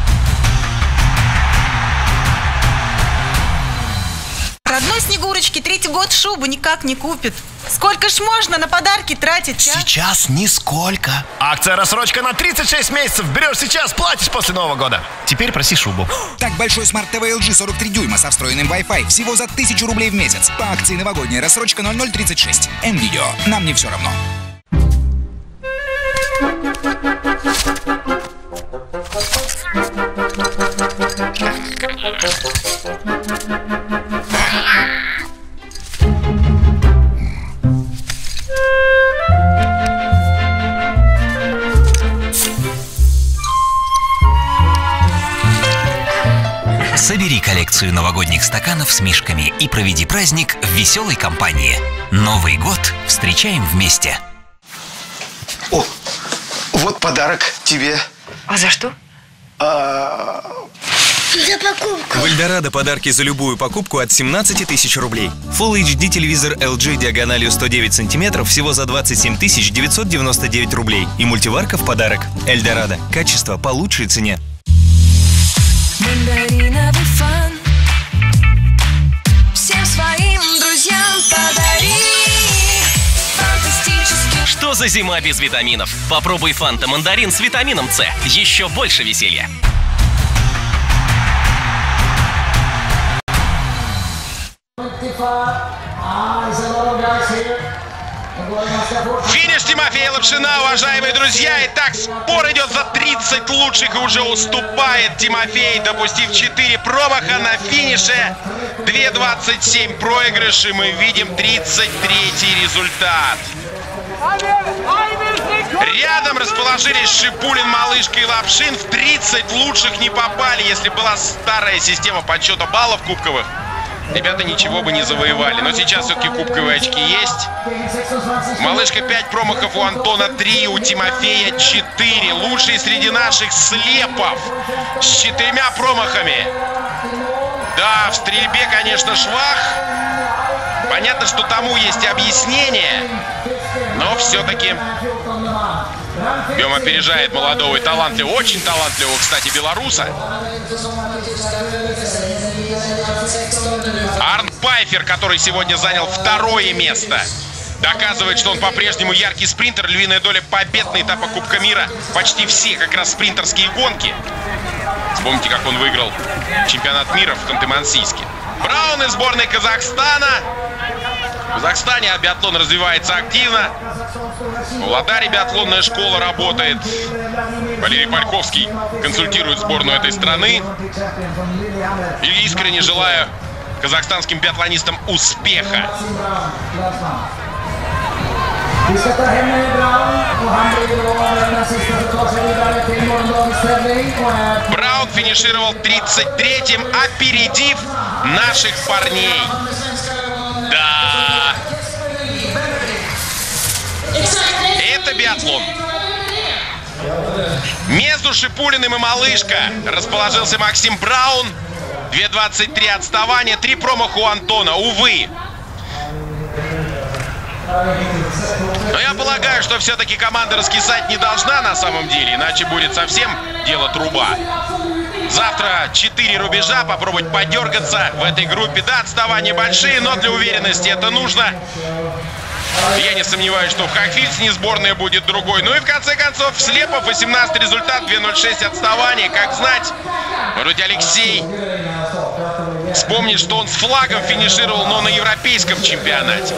Родной Снегурочке третий год шубу никак не купит. Сколько ж можно на подарки тратить, а? Сейчас нисколько. Акция рассрочка на тридцать шесть месяцев. Берешь сейчас, платишь после Нового года. Теперь проси шубу. Так большой смарт-ТВ эл джи сорок три дюйма со встроенным Wi-Fi всего за тысячу рублей в месяц. По акции новогодняя рассрочка ноль ноль тридцать шесть. М-Видео. Нам не все равно. Собери коллекцию новогодних стаканов с мишками и проведи праздник в веселой компании. Новый год встречаем вместе. О, вот подарок тебе. А за что? А... За покупку. В Эльдорадо подарки за любую покупку от семнадцати тысяч рублей. Full эйч ди телевизор эл джи диагональю сто девять сантиметров всего за двадцать семь тысяч девятьсот девяносто девять рублей. И мультиварка в подарок. Эльдорадо. Качество по лучшей цене. Мандариновый фан всем своим друзьям подари. Фантастический. Что за зима без витаминов? Попробуй Фанта Мандарин с витамином С. Еще больше веселья. Финиш Тимофея Лапшина, уважаемые друзья. Итак, спор идет за тридцать лучших, и уже уступает Тимофей, допустив четыре промаха на финише. две двадцать семь проигрыши. Мы видим тридцать третий результат. Рядом расположились Шипулин, Малышка и Лапшин. В тридцать лучших не попали. Если была старая система подсчета баллов кубковых, ребята ничего бы не завоевали. Но сейчас все-таки кубковые очки есть. Малышка пять промахов, у Антона три, у Тимофея четыре. Лучший среди наших Слепов с четырьмя промахами. Да, в стрельбе, конечно, швах. Понятно, что тому есть объяснение. Но все-таки Бем опережает молодого и талантливого, очень талантливого, кстати, белоруса. Арн Пайфер, который сегодня занял второе место, доказывает, что он по-прежнему яркий спринтер. Львиная доля побед на этапах Кубка мира. Почти все как раз спринтерские гонки. Вспомните, как он выиграл чемпионат мира в Ханты-Мансийске. Браун из сборной Казахстана. В Казахстане биатлон развивается активно. В Ладаре биатлонная школа работает. Валерий Пальковский консультирует сборную этой страны. И искренне желаю казахстанским биатлонистам успеха. Браун финишировал тридцать третьим, опередив наших парней. Да. Это биатлон. Между Шипулиным и Малышка расположился Максим Браун. две двадцать три отставания, три промаха у Антона, увы. Но я полагаю, что все-таки команда раскисать не должна на самом деле, иначе будет совсем дело труба. Завтра четыре рубежа, попробовать подергаться в этой группе. Да, отставания большие, но для уверенности это нужно. Я не сомневаюсь, что в Хохвильсене сборная будет другой. Ну и в конце концов, Слепов, восемнадцатый результат, две ноль шесть отставания. Как знать, вроде Алексей вспомнит, что он с флагом финишировал, но на европейском чемпионате.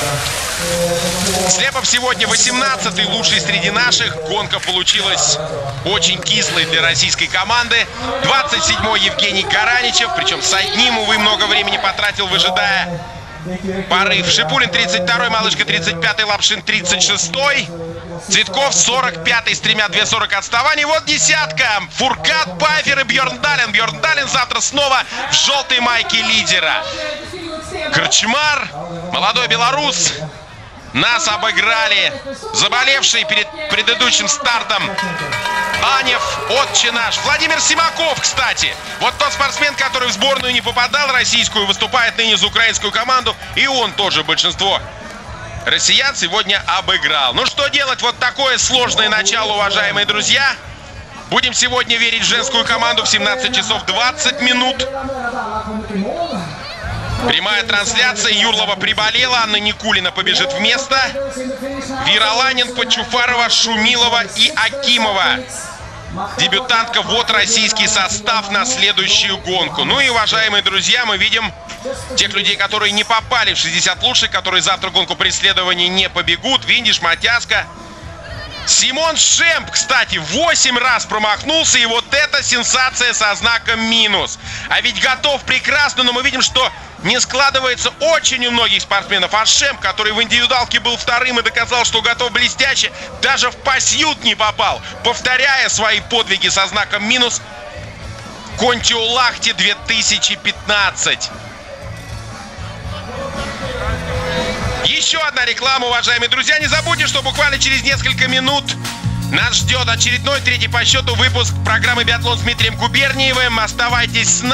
Слепов сегодня восемнадцатый, лучший среди наших. Гонка получилась очень кислой для российской команды. двадцать седьмой Евгений Гараничев, причем с одним, увы, много времени потратил, выжидая порыв. Шипулин тридцать второй, Малышка тридцать пятый, Лапшин тридцать шестой. Цветков сорок пятый с тремя две сорок отставаний. Вот десятка. Фуркат, Пайфер и Бьерн Дален. Бьерн Дален завтра снова в желтой майке лидера. Корчмар, молодой белорус. Нас обыграли. Заболевший перед предыдущим стартом Анев, отче наш. Владимир Симаков, кстати. Вот тот спортсмен, который в сборную не попадал, российскую, выступает ныне за украинскую команду. И он тоже большинство россиян сегодня обыграл. Ну что делать? Вот такое сложное начало, уважаемые друзья. Будем сегодня верить в женскую команду в семнадцать часов двадцать минут. Прямая трансляция. Юрлова приболела, Анна Никулина побежит вместо. Вираланин, Почуфарова, Шумилова и Акимова. Дебютантка. Вот российский состав на следующую гонку. Ну и, уважаемые друзья, мы видим тех людей, которые не попали в шестьдесят лучших, которые завтра гонку преследования не побегут. Виндиш, Матяска. Симон Шемп, кстати, восемь раз промахнулся, и вот это сенсация со знаком минус. А ведь готов прекрасно, но мы видим, что не складывается очень у многих спортсменов. А Шемп, который в индивидуалке был вторым и доказал, что готов блестяще, даже в пасьют не попал, повторяя свои подвиги со знаком минус. Контиолахти две тысячи пятнадцать. Еще одна реклама, уважаемые друзья. Не забудьте, что буквально через несколько минут нас ждет очередной, третий по счету, выпуск программы «Биатлон» с Дмитрием Губерниевым. Оставайтесь с нами.